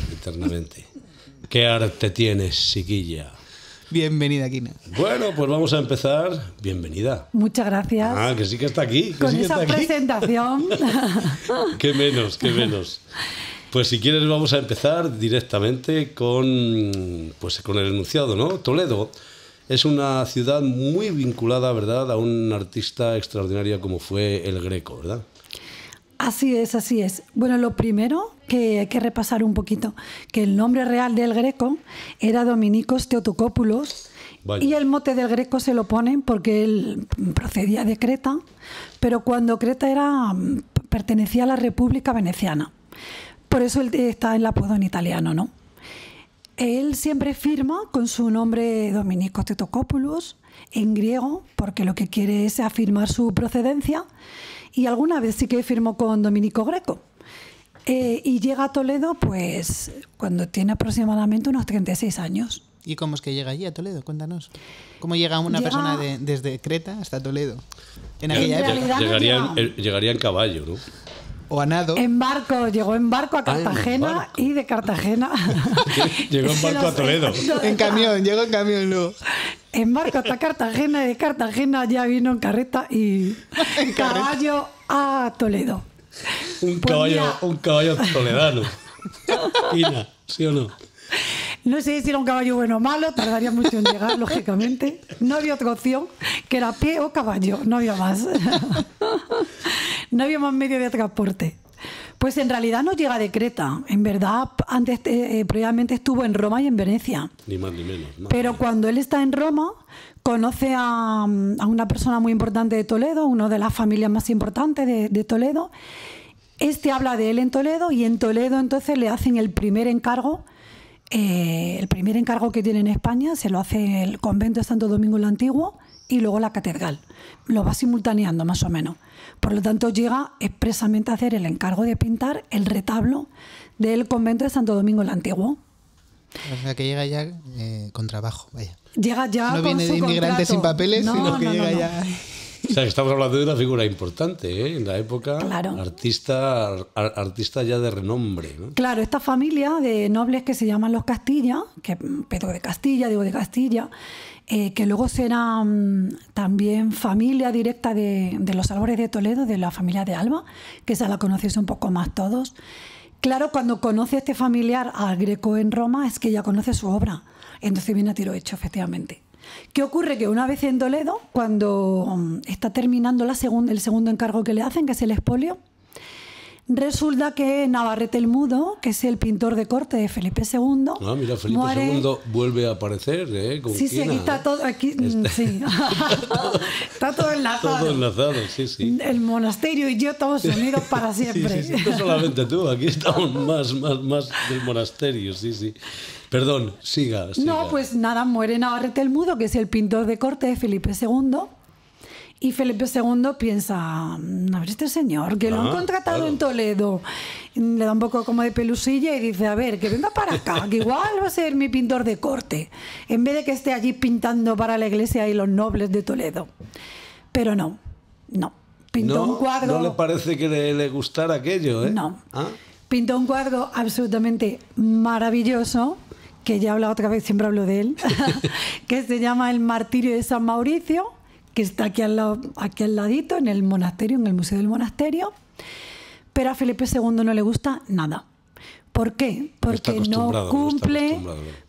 ¿Qué arte tienes, chiquilla? Bienvenida, Quina. Bueno, pues vamos a empezar. Bienvenida. Muchas gracias. Que sí que está aquí. Con esa presentación. Qué menos. Pues si quieres vamos a empezar directamente con el enunciado, ¿no? Toledo es una ciudad muy vinculada, ¿verdad?, a un artista extraordinario como fue el Greco, ¿verdad? Así es. Bueno, lo primero que hay que repasar un poquito, que el nombre real del Greco era Dominicos Theotokopoulos. Vaya. Y el mote del Greco se lo ponen porque él procedía de Creta, pero cuando Creta pertenecía a la República Veneciana. Por eso él está en el apodo en italiano, ¿no? Él siempre firma con su nombre Dominicos Theotokopoulos en griego, porque lo que quiere es afirmar su procedencia, y alguna vez sí que firmó con Dominico Greco. Y llega a Toledo pues cuando tiene aproximadamente unos 36 años. ¿Y cómo es que llega allí a Toledo? Cuéntanos. ¿Cómo llega una persona desde Creta hasta Toledo? En aquella época. Llegaría en caballo, ¿no? O a nado. Llegó en barco a Cartagena y de Cartagena... Llegó en barco a Toledo. Llegó en camión luego. En barco hasta Cartagena y de Cartagena ya vino en carreta y caballo a Toledo. Un caballo toledano. Quina, ¿sí o no? No sé si era un caballo bueno o malo, tardaría mucho en llegar, lógicamente. No había otra opción, que era pie o caballo, no había más. No había más medio de transporte. Pues en realidad no llega de Creta. En verdad, antes previamente estuvo en Roma y en Venecia. Ni más ni menos. Pero cuando él está en Roma, conoce a una persona muy importante de Toledo, una de las familias más importantes de Toledo. Este habla de él en Toledo y en Toledo entonces le hacen el primer encargo. El primer encargo que tiene en España se lo hace el convento de Santo Domingo el Antiguo y luego la catedral. Lo va simultaneando más o menos. Por lo tanto llega expresamente a hacer el encargo de pintar el retablo del convento de Santo Domingo el Antiguo. O sea que llega ya con trabajo, vaya. Llega ya no con viene su de inmigrante contrato. Sin papeles, sino que llega ya... O sea, que estamos hablando de una figura importante, en la época, claro. artista ya de renombre, ¿no? Claro, esta familia de nobles que se llaman los Castilla, que Pedro de Castilla, Diego de Castilla, que luego serán también familia directa de los Álvarez de Toledo, de la familia de Alba, que esa la conocéis un poco más todos. Claro, cuando conoce este familiar al Greco en Roma, es que ya conoce su obra. Entonces viene a tiro hecho, efectivamente. ¿Qué ocurre? Que una vez en Toledo, cuando está terminando el segundo encargo que le hacen, que es el expolio, resulta que Navarrete el Mudo, que es el pintor de corte de Felipe II... Ah, mira, Felipe II vuelve a aparecer, ¿con Sí, Quina, aquí está todo... Aquí, sí. Está todo enlazado. Todo enlazado, sí. El monasterio y yo todos unidos para siempre. Sí, no solamente tú, aquí estamos más del monasterio, sí. Perdón, siga. No, pues nada, muere Navarrete el Mudo, que es el pintor de corte de Felipe II, Y Felipe II piensa, a ver, este señor, que lo han contratado en Toledo, le da un poco como de pelusilla y dice, a ver, que venga para acá, que igual va a ser mi pintor de corte, en vez de que esté allí pintando para la iglesia y los nobles de Toledo. Pero no. Pintó un cuadro... ¿No le parece que le gustara aquello? No. Pintó un cuadro absolutamente maravilloso, que ya he hablado otra vez, siempre hablo de él, que se llama El martirio de San Mauricio, que está aquí al ladito, en el monasterio, en el Museo del Monasterio, pero a Felipe II no le gusta nada. ¿Por qué? Porque no cumple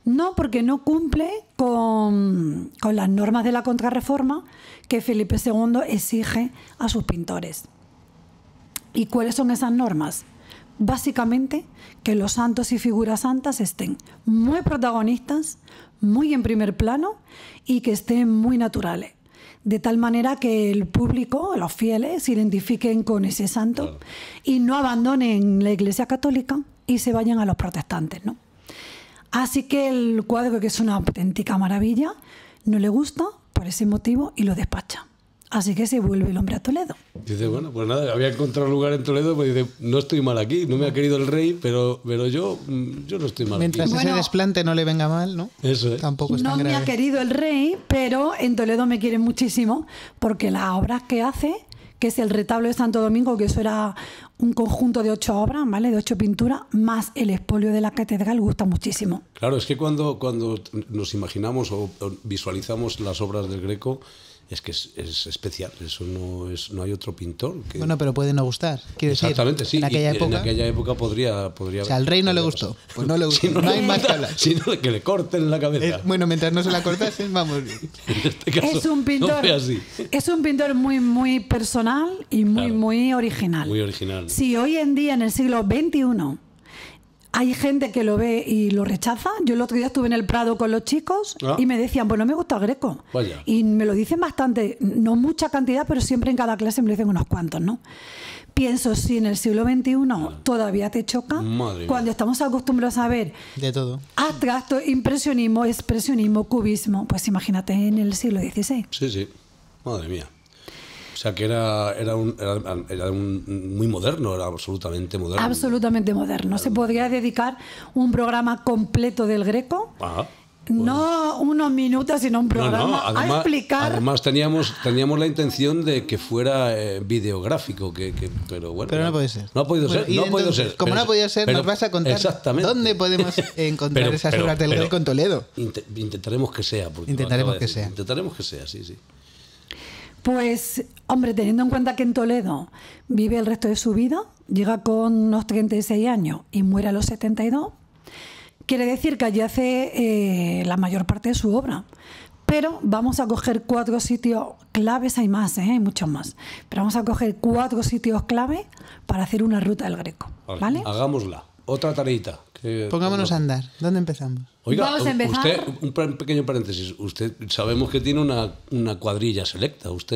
con las normas de la Contrarreforma que Felipe II exige a sus pintores. ¿Y cuáles son esas normas? Básicamente, que los santos y figuras santas estén muy protagonistas, muy en primer plano y que estén muy naturales. De tal manera que el público, los fieles, se identifiquen con ese santo y no abandonen la Iglesia Católica y se vayan a los protestantes, ¿no? Así que el cuadro, que es una auténtica maravilla, no le gusta por ese motivo y lo despacha. Así que se vuelve el hombre a Toledo. Dice, bueno, pues nada, había encontrado lugar en Toledo, pues dice, no estoy mal aquí, no me ha querido el rey, pero yo no estoy mal Mientras aquí. ese desplante no le venga mal, ¿no? Eso es. Tampoco es tan No grave. me ha querido el rey, pero en Toledo me quieren muchísimo, porque las obras que hace, que es el retablo de Santo Domingo, que eso era un conjunto de 8 obras, ¿vale? De 8 pinturas, más el expolio de la catedral, gusta muchísimo. Claro, es que cuando nos imaginamos o visualizamos las obras del Greco, es que es especial, eso no hay otro pintor. Bueno, pero puede no gustar, quiero decir. Exactamente, sí. En aquella época podría... O sea, al rey no le gustó, pues no le gustó. No hay más que hablar. Sino que le corten la cabeza. Bueno, mientras no se la cortasen, vamos bien. En este caso, Es un pintor, no fue así. es un pintor muy, muy personal y muy original. Muy original. Si hoy en día, en el siglo XXI, hay gente que lo ve y lo rechaza. Yo el otro día estuve en el Prado con los chicos y me decían, pues no me gusta el Greco. Vaya. Y me lo dicen bastante, no mucha cantidad, pero siempre en cada clase me lo dicen unos cuantos, ¿no? Pienso, si en el siglo XXI todavía te choca, cuando estamos acostumbrados a ver de todo, abstracto, impresionismo, expresionismo, cubismo, pues imagínate en el siglo XVI. Sí, madre mía. O sea que era un muy moderno, era absolutamente moderno. Absolutamente moderno. Se podría dedicar un programa completo del Greco. No unos minutos, sino un programa además, a explicar. Además teníamos la intención de que fuera videográfico, pero bueno. Pero no puede ser. No ha podido ser. No ha podido ser. Como no ha podido ser, nos vas a contar dónde podemos encontrar esas obras del Greco en Toledo. Intentaremos que sea. Intentaremos que sea. Intentaremos que sea, sí. Pues, hombre, teniendo en cuenta que en Toledo vive el resto de su vida, llega con unos 36 años y muere a los 72, quiere decir que allí hace la mayor parte de su obra. Pero vamos a coger 4 sitios claves, hay más, hay muchos más, pero vamos a coger 4 sitios clave para hacer una ruta del Greco, ¿vale? Hagámosla. Otra tareita. Pongámonos a andar. ¿Dónde empezamos? Oiga, vamos a empezar. Usted, un pequeño paréntesis. Usted, sabemos que tiene una cuadrilla selecta. Usted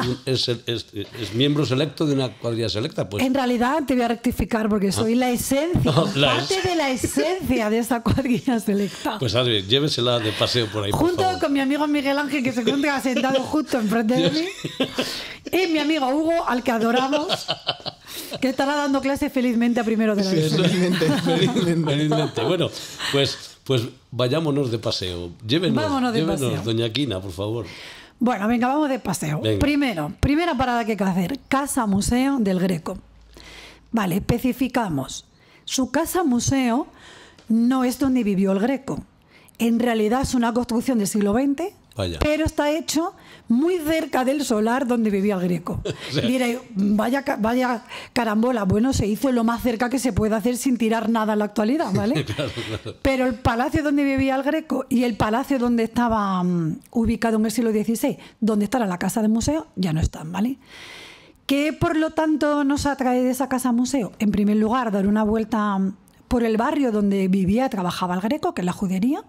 es miembro selecto de una cuadrilla selecta. Pues. En realidad te voy a rectificar porque soy la esencia, parte de la esencia de esa cuadrilla selecta. Pues a ver, llévesela de paseo por ahí. Junto con mi amigo Miguel Ángel, que se encuentra sentado justo enfrente de mí, y mi amigo Hugo, al que adoramos, que estará dando clase felizmente a primero de la ESO. Felizmente. Bueno, pues vayámonos de paseo. Llévenos, paseo. doña Quina, por favor. Bueno, venga, vamos de paseo. Primera parada que hay que hacer, Casa Museo del Greco. Vale, especificamos. Su casa museo no es donde vivió el Greco. En realidad es una construcción del siglo XX, pero está hecho muy cerca del solar donde vivía el Greco. Diré, vaya carambola. Bueno, se hizo lo más cerca que se puede hacer sin tirar nada en la actualidad, ¿vale? Claro. Pero el palacio donde vivía el Greco y el palacio donde estaba ubicado en el siglo XVI, donde estará la casa de museo, ya no están, ¿vale? ¿Qué, por lo tanto, nos atrae de esa casa museo? En primer lugar, dar una vuelta por el barrio donde vivía y trabajaba el Greco, que es la judería,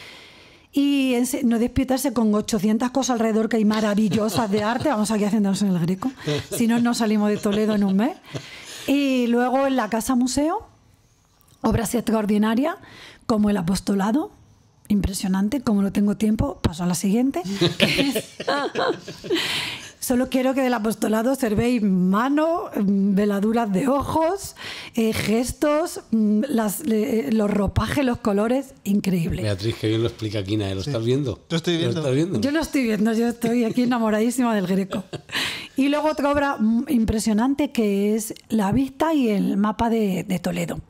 y no despiertarse con 800 cosas alrededor que hay maravillosas de arte. Vamos aquí haciéndonos en el Greco, si no, no salimos de Toledo en un mes. Y luego en la casa museo, obras extraordinarias como el apostolado, impresionante. Como no tengo tiempo, paso a la siguiente, que Solo quiero que del apostolado observéis mano, veladuras de ojos, gestos, los ropajes, los colores, increíble. Beatriz, que bien lo explica Quina, ¿lo estás viendo? Lo estoy viendo. ¿Lo estás viendo? Yo lo estoy viendo, yo estoy aquí enamoradísima del Greco. Y luego otra obra impresionante que es La Vista y el mapa de Toledo.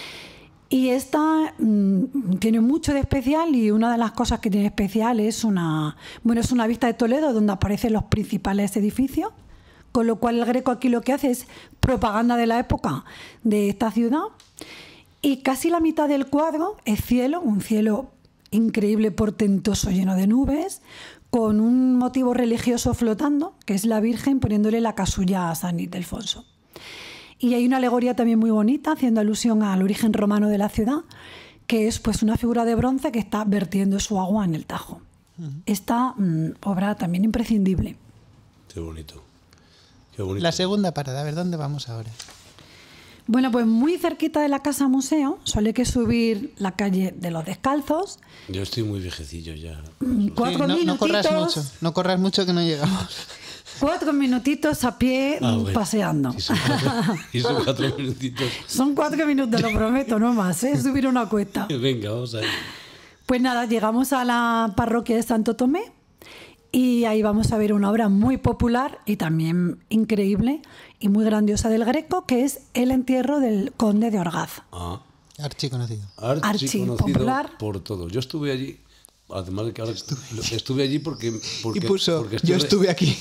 Y esta tiene mucho de especial, y una de las cosas que tiene especial es una vista de Toledo donde aparecen los principales edificios, con lo cual el Greco aquí lo que hace es propaganda de la época de esta ciudad. Y casi la mitad del cuadro es cielo, un cielo increíble, portentoso, lleno de nubes, con un motivo religioso flotando, que es la Virgen poniéndole la casulla a San Ildefonso. Y hay una alegoría también muy bonita, haciendo alusión al origen romano de la ciudad, que es pues una figura de bronce que está vertiendo su agua en el Tajo. Esta obra también imprescindible. Qué bonito. Qué bonito. La segunda parada, a ver, ¿dónde vamos ahora? Bueno, pues muy cerquita de la Casa Museo, solo hay que subir la calle de los Descalzos. Yo estoy muy viejecillo ya. 4 minutitos. No corras mucho que no llegamos. 4 minutitos a pie paseando. Y son 4 minutitos. Son 4 minutos, lo prometo, no más, ¿eh? Subir una cuesta. Venga, vamos a ver. Pues nada, llegamos a la parroquia de Santo Tomé y ahí vamos a ver una obra muy popular y también increíble y muy grandiosa del Greco, que es el entierro del conde de Orgaz. Archiconocido. Archiconocido popular por todos. Yo estuve allí. Además de que ahora estuve allí porque y puso, yo estuve aquí.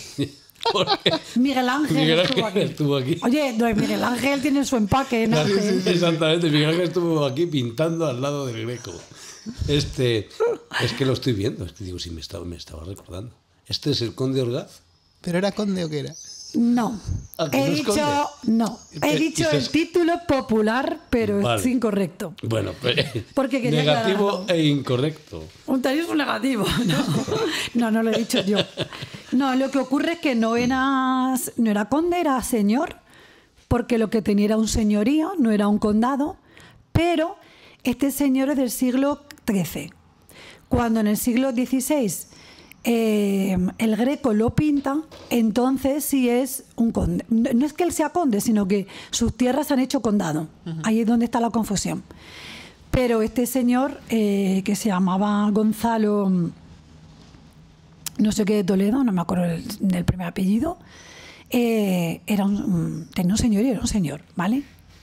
Miguel Ángel estuvo aquí. Oye, Miguel Ángel tiene su empaque, ¿no? Exactamente, Miguel Ángel estuvo aquí pintando al lado del Greco. Es que lo estoy viendo, es que digo, sí, me estaba recordando. ¿Este es el conde Orgaz? ¿Pero era conde o qué era? No, he dicho el título popular, pero es incorrecto. Bueno, porque negativo aclararlo. E incorrecto. Un tarifa negativo, no lo he dicho yo. No, lo que ocurre es que no era conde, era señor, porque lo que tenía era un señorío, no era un condado, pero este señor es del siglo XIII. Cuando en el siglo XVI el Greco lo pinta, entonces sí es un conde. No es que él sea conde, sino que sus tierras se han hecho condado. Ahí es donde está la confusión. Pero este señor, que se llamaba Gonzalo, no sé qué, de Toledo, no me acuerdo del primer apellido, tenía un señorío, era un señor, ¿vale?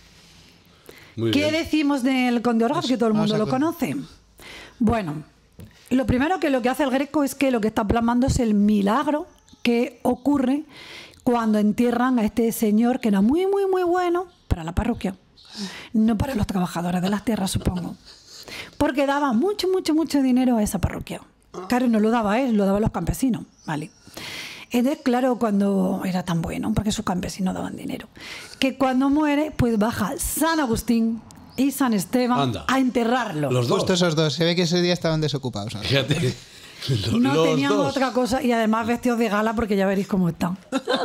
¿Qué decimos del conde Orgaz, que todo el mundo lo conoce? Bueno, lo primero que hace el Greco es que lo que está plasmando es el milagro que ocurre cuando entierran a este señor, que era muy, muy, muy bueno para la parroquia, no para los trabajadores de las tierras, supongo, porque daba mucho, mucho, mucho dinero a esa parroquia. Claro, no lo daba él, lo daban los campesinos, ¿vale? Entonces, claro, cuando era tan bueno, porque sus campesinos daban dinero, que cuando muere, pues baja San Agustín y San Esteban a enterrarlo. Los dos. Justo esos dos. Se ve que ese día estaban desocupados. Fíjate. No tenían otra cosa, y además vestidos de gala, porque ya veréis cómo están.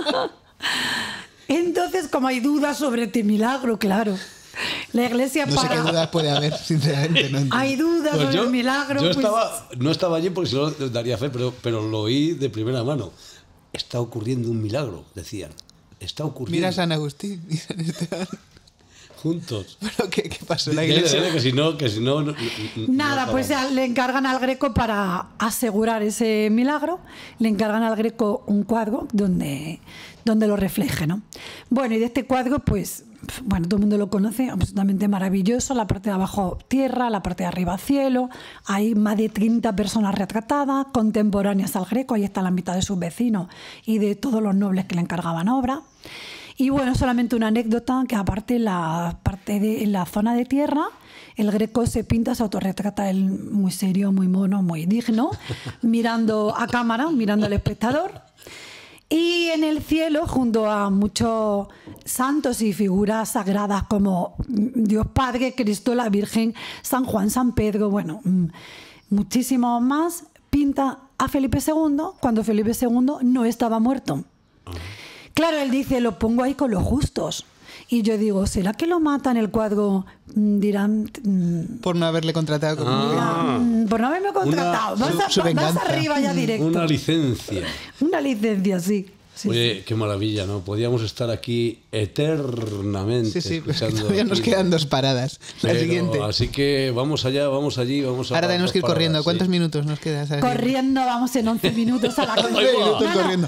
Entonces, como hay dudas sobre este milagro, claro, la iglesia no sé qué dudas puede haber, sinceramente. No hay dudas sobre el milagro. Yo no estaba allí porque si no daría fe, pero lo oí de primera mano. Está ocurriendo un milagro, decían. Está ocurriendo. Mira San Agustín y San Esteban. Juntos. ¿Pero qué pasó en la iglesia? Que si no nada, pues le encargan al Greco, para asegurar ese milagro, le encargan al Greco un cuadro donde lo refleje, ¿no? Bueno, y de este cuadro, pues, bueno, todo el mundo lo conoce, absolutamente maravilloso. La parte de abajo tierra, la parte de arriba cielo. Hay más de 30 personas retratadas, contemporáneas al Greco. Ahí está la mitad de sus vecinos y de todos los nobles que le encargaban obra. Y bueno, solamente una anécdota, que aparte en la zona de tierra, el Greco se pinta, se autorretrata él muy serio, muy mono, muy digno, mirando a cámara, mirando al espectador. Y en el cielo, junto a muchos santos y figuras sagradas como Dios Padre, Cristo, la Virgen, San Juan, San Pedro, bueno, muchísimos más, pinta a Felipe II cuando Felipe II no estaba muerto. Claro, él dice, lo pongo ahí con los justos. Y yo digo, ¿será que lo matan el cuadro? Dirán... por no haberle contratado. Por no haberme contratado. Vas arriba ya directo. Una licencia. Una licencia, sí. Oye, qué maravilla, ¿no? Podíamos estar aquí eternamente escuchando. Todavía nos quedan 2 paradas. La siguiente. Así que vamos allá, vamos allí, vamos a... Ahora tenemos que ir corriendo. ¿Cuántos minutos nos queda? Corriendo, vamos en 11 minutos a la catedral.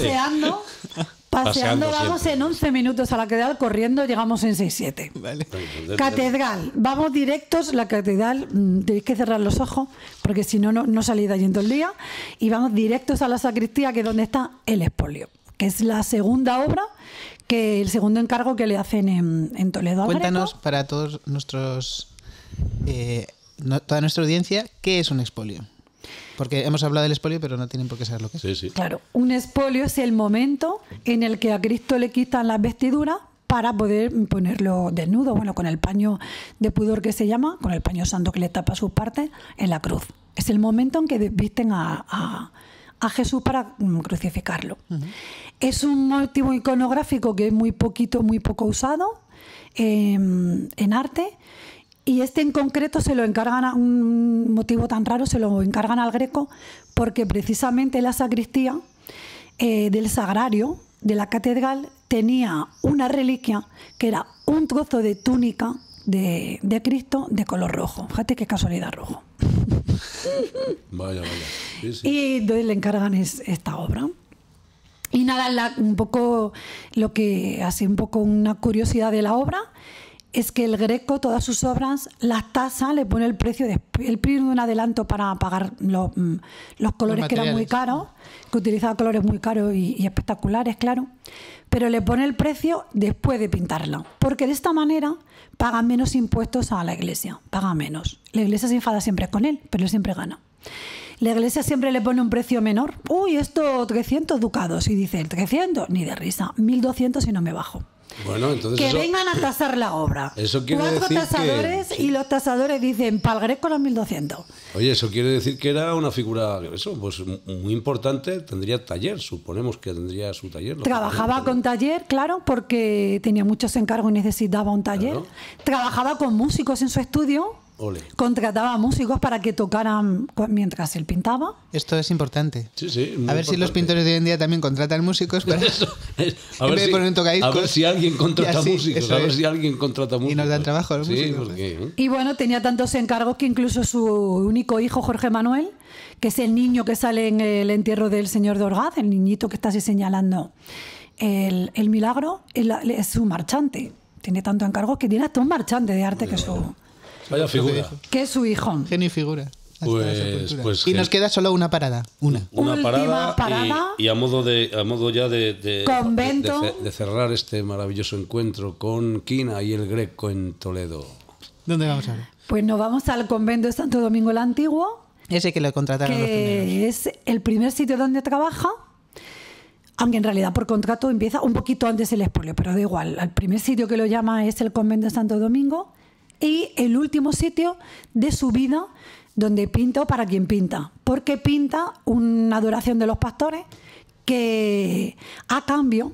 Paseando vamos en 11 minutos a la catedral, corriendo llegamos en 6-7. Vale. Catedral, vamos directos. La catedral, tenéis que cerrar los ojos porque si no, no salís de allí en todo el día. Y vamos directos a la sacristía, que es donde está el expolio, que es la segunda obra, que el segundo encargo que le hacen en Toledo al Cuéntanos Greco. para todos nuestros toda nuestra audiencia, ¿qué es un expolio? Porque hemos hablado del expolio, pero no tienen por qué saber lo que es. Sí. Claro, un expolio es el momento en el que a Cristo le quitan las vestiduras para poder ponerlo desnudo, bueno, con el paño de pudor que se llama, con el paño santo que le tapa sus partes, en la cruz. Es el momento en que visten a Jesús para crucificarlo. Es un motivo iconográfico que es muy poco usado en arte. Y este en concreto se lo encargan a un motivo tan raro, se lo encargan al Greco, porque precisamente la sacristía del sagrario de la catedral tenía una reliquia que era un trozo de túnica de Cristo de color rojo. Fíjate qué casualidad, rojo. Vaya. Sí. Y entonces le encargan esta obra. Y nada, un poco lo que hace un poco una curiosidad de la obra es que el Greco, todas sus obras, las tasa, le pone el precio, el pide un adelanto para pagar los colores que eran muy caros, que utilizaba colores muy caros y espectaculares, claro, pero le pone el precio después de pintarla, porque de esta manera pagan menos impuestos a la iglesia, paga menos. La iglesia se enfada siempre con él, pero él siempre gana. La iglesia siempre le pone un precio menor. Uy, esto 300 ducados. Y dice, 300, ni de risa, 1200 y no me bajo. Bueno, entonces que vengan a tasar la obra. Eso quiere 4 decir tasadores que... y los tasadores dicen, para el Greco los 1200. Oye, eso quiere decir que era una figura, pues muy importante, tendría taller, suponemos que tendría su taller. Trabajaba con taller, claro, porque tenía muchos encargos y necesitaba un taller. Claro. Trabajaba con músicos en su estudio. Ole. Contrataba músicos para que tocaran mientras él pintaba. Esto es importante. Sí, a ver importante. Si los pintores de hoy en día también contratan músicos para a ver si alguien contrata músicos, a ver si alguien contrata músicos. Y nos dan trabajo a los músicos. Porque, Y bueno, tenía tantos encargos que incluso su único hijo, Jorge Manuel, que es el niño que sale en el entierro del señor de Orgaz, el niñito que está así señalando el milagro, es su marchante. Tiene tantos encargos que tiene hasta un marchante de arte que su... Vaya figura. Que es su hijo. Genio y figura. Pues y nos queda solo una parada. Una parada. Y a modo ya de convento. De cerrar este maravilloso encuentro con Quina y el Greco en Toledo. ¿Dónde vamos ahora? Pues nos vamos al convento de Santo Domingo el Antiguo. Ese que lo contrataron los primeros. Que es el primer sitio donde trabaja. Aunque en realidad por contrato empieza un poquito antes el expolio, pero da igual. El primer sitio que lo llama es el convento de Santo Domingo. Y el último sitio de su vida donde pinta o para quien pinta. Porque pinta una adoración de los pastores que a cambio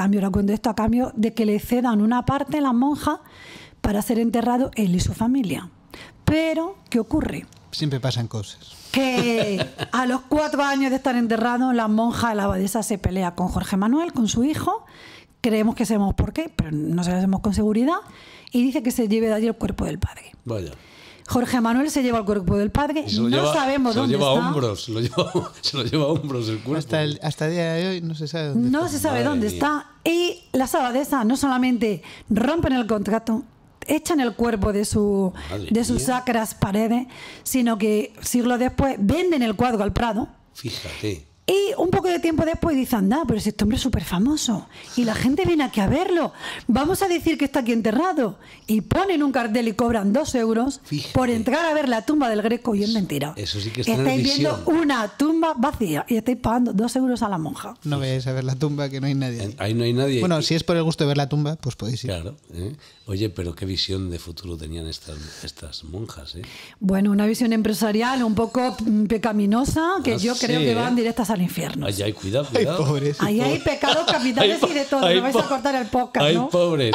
de que le cedan una parte a las monjas para ser enterrado él y su familia. Pero, ¿qué ocurre? Siempre pasan cosas. Que a los 4 años de estar enterrado, la monja, la abadesa, se pelea con Jorge Manuel, con su hijo. Creemos que sabemos por qué, pero no sabemos con seguridad. Y dice que se lleve de allí el cuerpo del padre. Vaya. Jorge Manuel se lleva el cuerpo del padre. No sabemos dónde está. Se lo lleva a hombros el cuerpo. Hasta el día de hoy no se sabe dónde está. No se sabe dónde está. Y las abadesas no solamente rompen el contrato, echan el cuerpo de sus sacras paredes, sino que siglos después venden el cuadro al Prado. Fíjate. Y un poco de tiempo después dicen, anda, pero este hombre es súper famoso y la gente viene aquí a verlo, vamos a decir que está aquí enterrado. Y ponen un cartel y cobran 2 euros. Fíjate. Por entrar a ver la tumba del Greco, y es mentira. Eso sí que está estáis en visión. viendo una tumba vacía y estáis pagando 2 euros a la monja. No vayáis a ver la tumba, que no hay nadie. Ahí no hay nadie. Bueno, si es por el gusto de ver la tumba, pues podéis ir. Claro. Oye, pero qué visión de futuro tenían estas monjas, ¿eh? Bueno, una visión empresarial un poco pecaminosa, que yo creo que van directas al infierno. Ay, cuidado, cuidado. Ay, pobres. Ahí hay pecados capitales y de todo. No vais a cortar el podcast, hay ¿no? Pobres,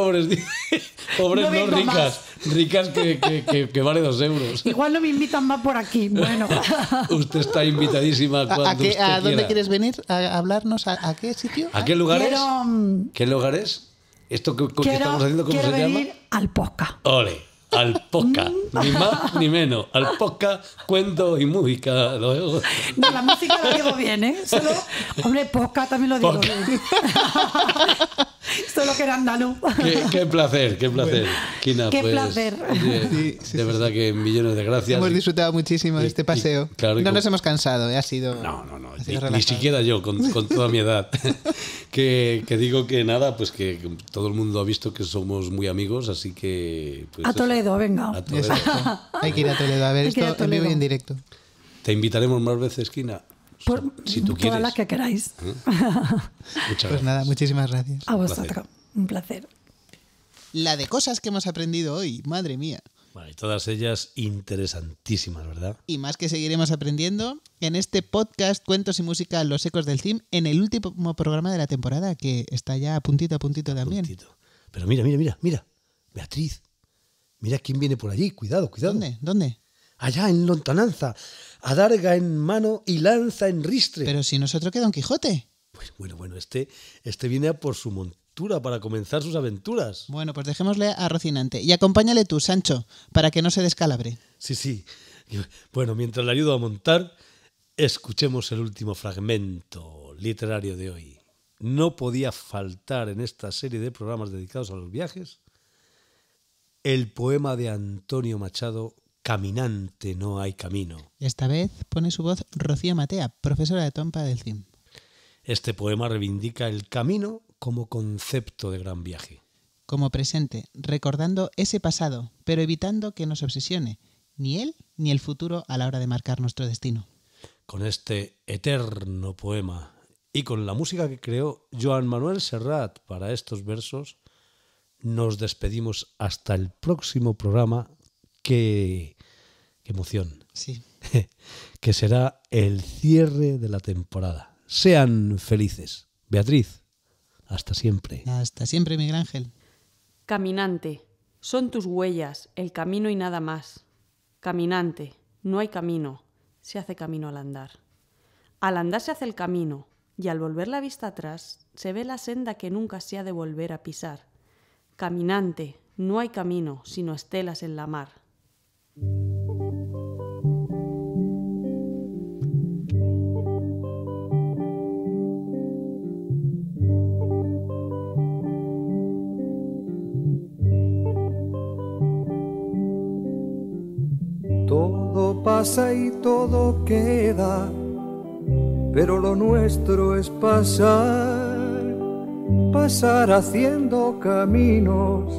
pobres no ricas. Ricas que vale 2 euros. Igual no me invitan más por aquí. Bueno. Usted está invitadísima cuando usted ¿A dónde quiera. quieres venir? ¿A hablarnos? ¿A qué sitio? ¿A qué lugares? ¿Qué lugares? ¿Esto que estamos haciendo cómo se llama? Quiero venir al podcast. ¡Ole! Al podcast, ni más ni menos. Al podcast, cuento y música. No, la música la digo bien, ¿eh? Solo, hombre, podcast también lo digo bien. Solo que era andaluz. Qué placer. Kina, qué pues, placer. De verdad que millones de gracias. Hemos disfrutado muchísimo de este paseo. Claro, no nos hemos cansado, ha sido. No. Ni siquiera yo, con toda mi edad. que digo que nada, pues que todo el mundo ha visto que somos muy amigos, así que. Pues, a Toledo, venga. A Toledo. Hay que ir a Toledo a ver esto en vivo y en directo. Te invitaremos más veces, Kina. Si tú quieres. Todas las que queráis. Muchas gracias. Pues nada, muchísimas gracias. A vosotros. Un placer. La de cosas que hemos aprendido hoy, madre mía. Bueno, y todas ellas interesantísimas, ¿verdad? Y más que seguiremos aprendiendo en este podcast Cuentos y Música, Los Ecos del CIM, en el último programa de la temporada, que está ya a puntito también. Pero mira. Beatriz, mira quién viene por allí. Cuidado. ¿Dónde? Allá, en lontananza. Adarga en mano y lanza en ristre. Pero si nosotros queda Don Quijote. Pues bueno, este viene a por su montura para comenzar sus aventuras. Bueno, pues dejémosle a Rocinante. Y acompáñale tú, Sancho, para que no se descalabre. Sí. Bueno, mientras le ayudo a montar, escuchemos el último fragmento literario de hoy. No podía faltar en esta serie de programas dedicados a los viajes el poema de Antonio Machado, Caminante no hay camino. Esta vez pone su voz Rocío Matea, profesora de trompa del CIM. Este poema reivindica el camino como concepto de gran viaje. Como presente, recordando ese pasado, pero evitando que nos obsesione ni él ni el futuro a la hora de marcar nuestro destino. Con este eterno poema y con la música que creó Joan Manuel Serrat para estos versos, nos despedimos hasta el próximo programa. ¡Qué emoción! Sí. Que será el cierre de la temporada. Sean felices. Beatriz, hasta siempre. Hasta siempre, Miguel Ángel. Caminante, son tus huellas, el camino y nada más. Caminante, no hay camino, se hace camino al andar. Al andar se hace el camino, y al volver la vista atrás, se ve la senda que nunca se ha de volver a pisar. Caminante, no hay camino, sino estelas en la mar. Todo pasa y todo queda, pero lo nuestro es pasar haciendo caminos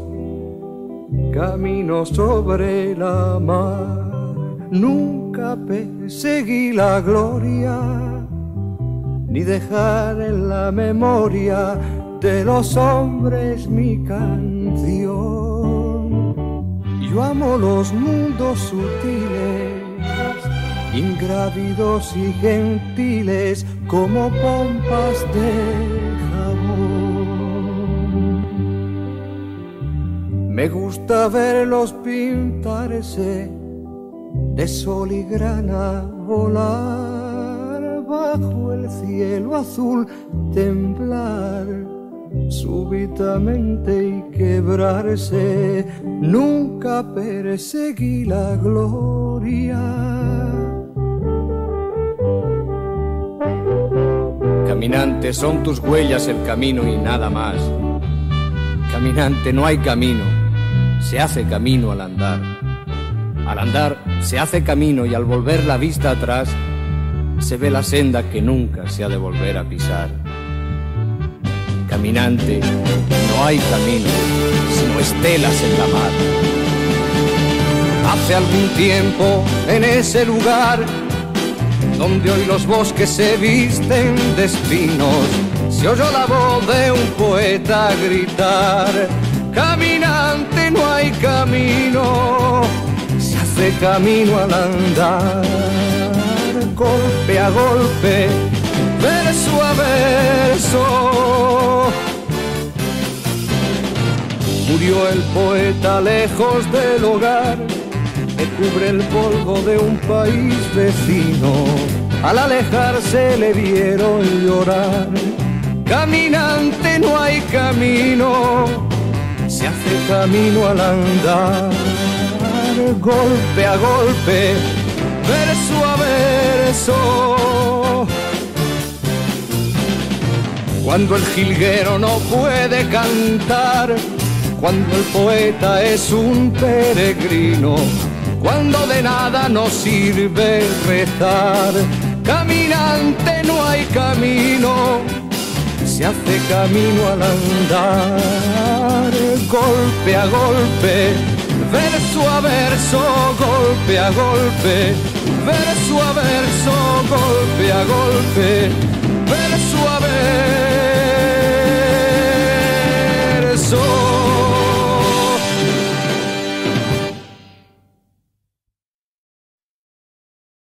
sobre la mar. Nunca perseguí la gloria, ni dejar en la memoria de los hombres mi canción. Yo amo los mundos sutiles, ingrávidos y gentiles, como pompas de me gusta verlos pintarse de sol y grana, volar bajo el cielo azul, temblar súbitamente y quebrarse. Nunca perseguí la gloria. Caminante, son tus huellas el camino y nada más. Caminante, no hay camino, se hace camino al andar. Al andar se hace camino y al volver la vista atrás se ve la senda que nunca se ha de volver a pisar. Caminante, no hay camino, sino estelas en la mar. Hace algún tiempo en ese lugar donde hoy los bosques se visten de espinos, se oyó la voz de un poeta gritar: caminante, no hay camino, se hace camino al andar. golpe a golpe, verso a verso. Murió el poeta lejos del hogar, que cubre el polvo de un país vecino. Al alejarse le vieron llorar. Caminante, no hay camino, se hace camino al andar. Golpe a golpe, verso a verso. Cuando el jilguero no puede cantar, cuando el poeta es un peregrino, cuando de nada nos sirve rezar. Caminante, no hay camino, se hace camino al andar. Golpe a golpe, verso a verso, golpe a golpe, verso a verso, golpe a golpe, verso a verso.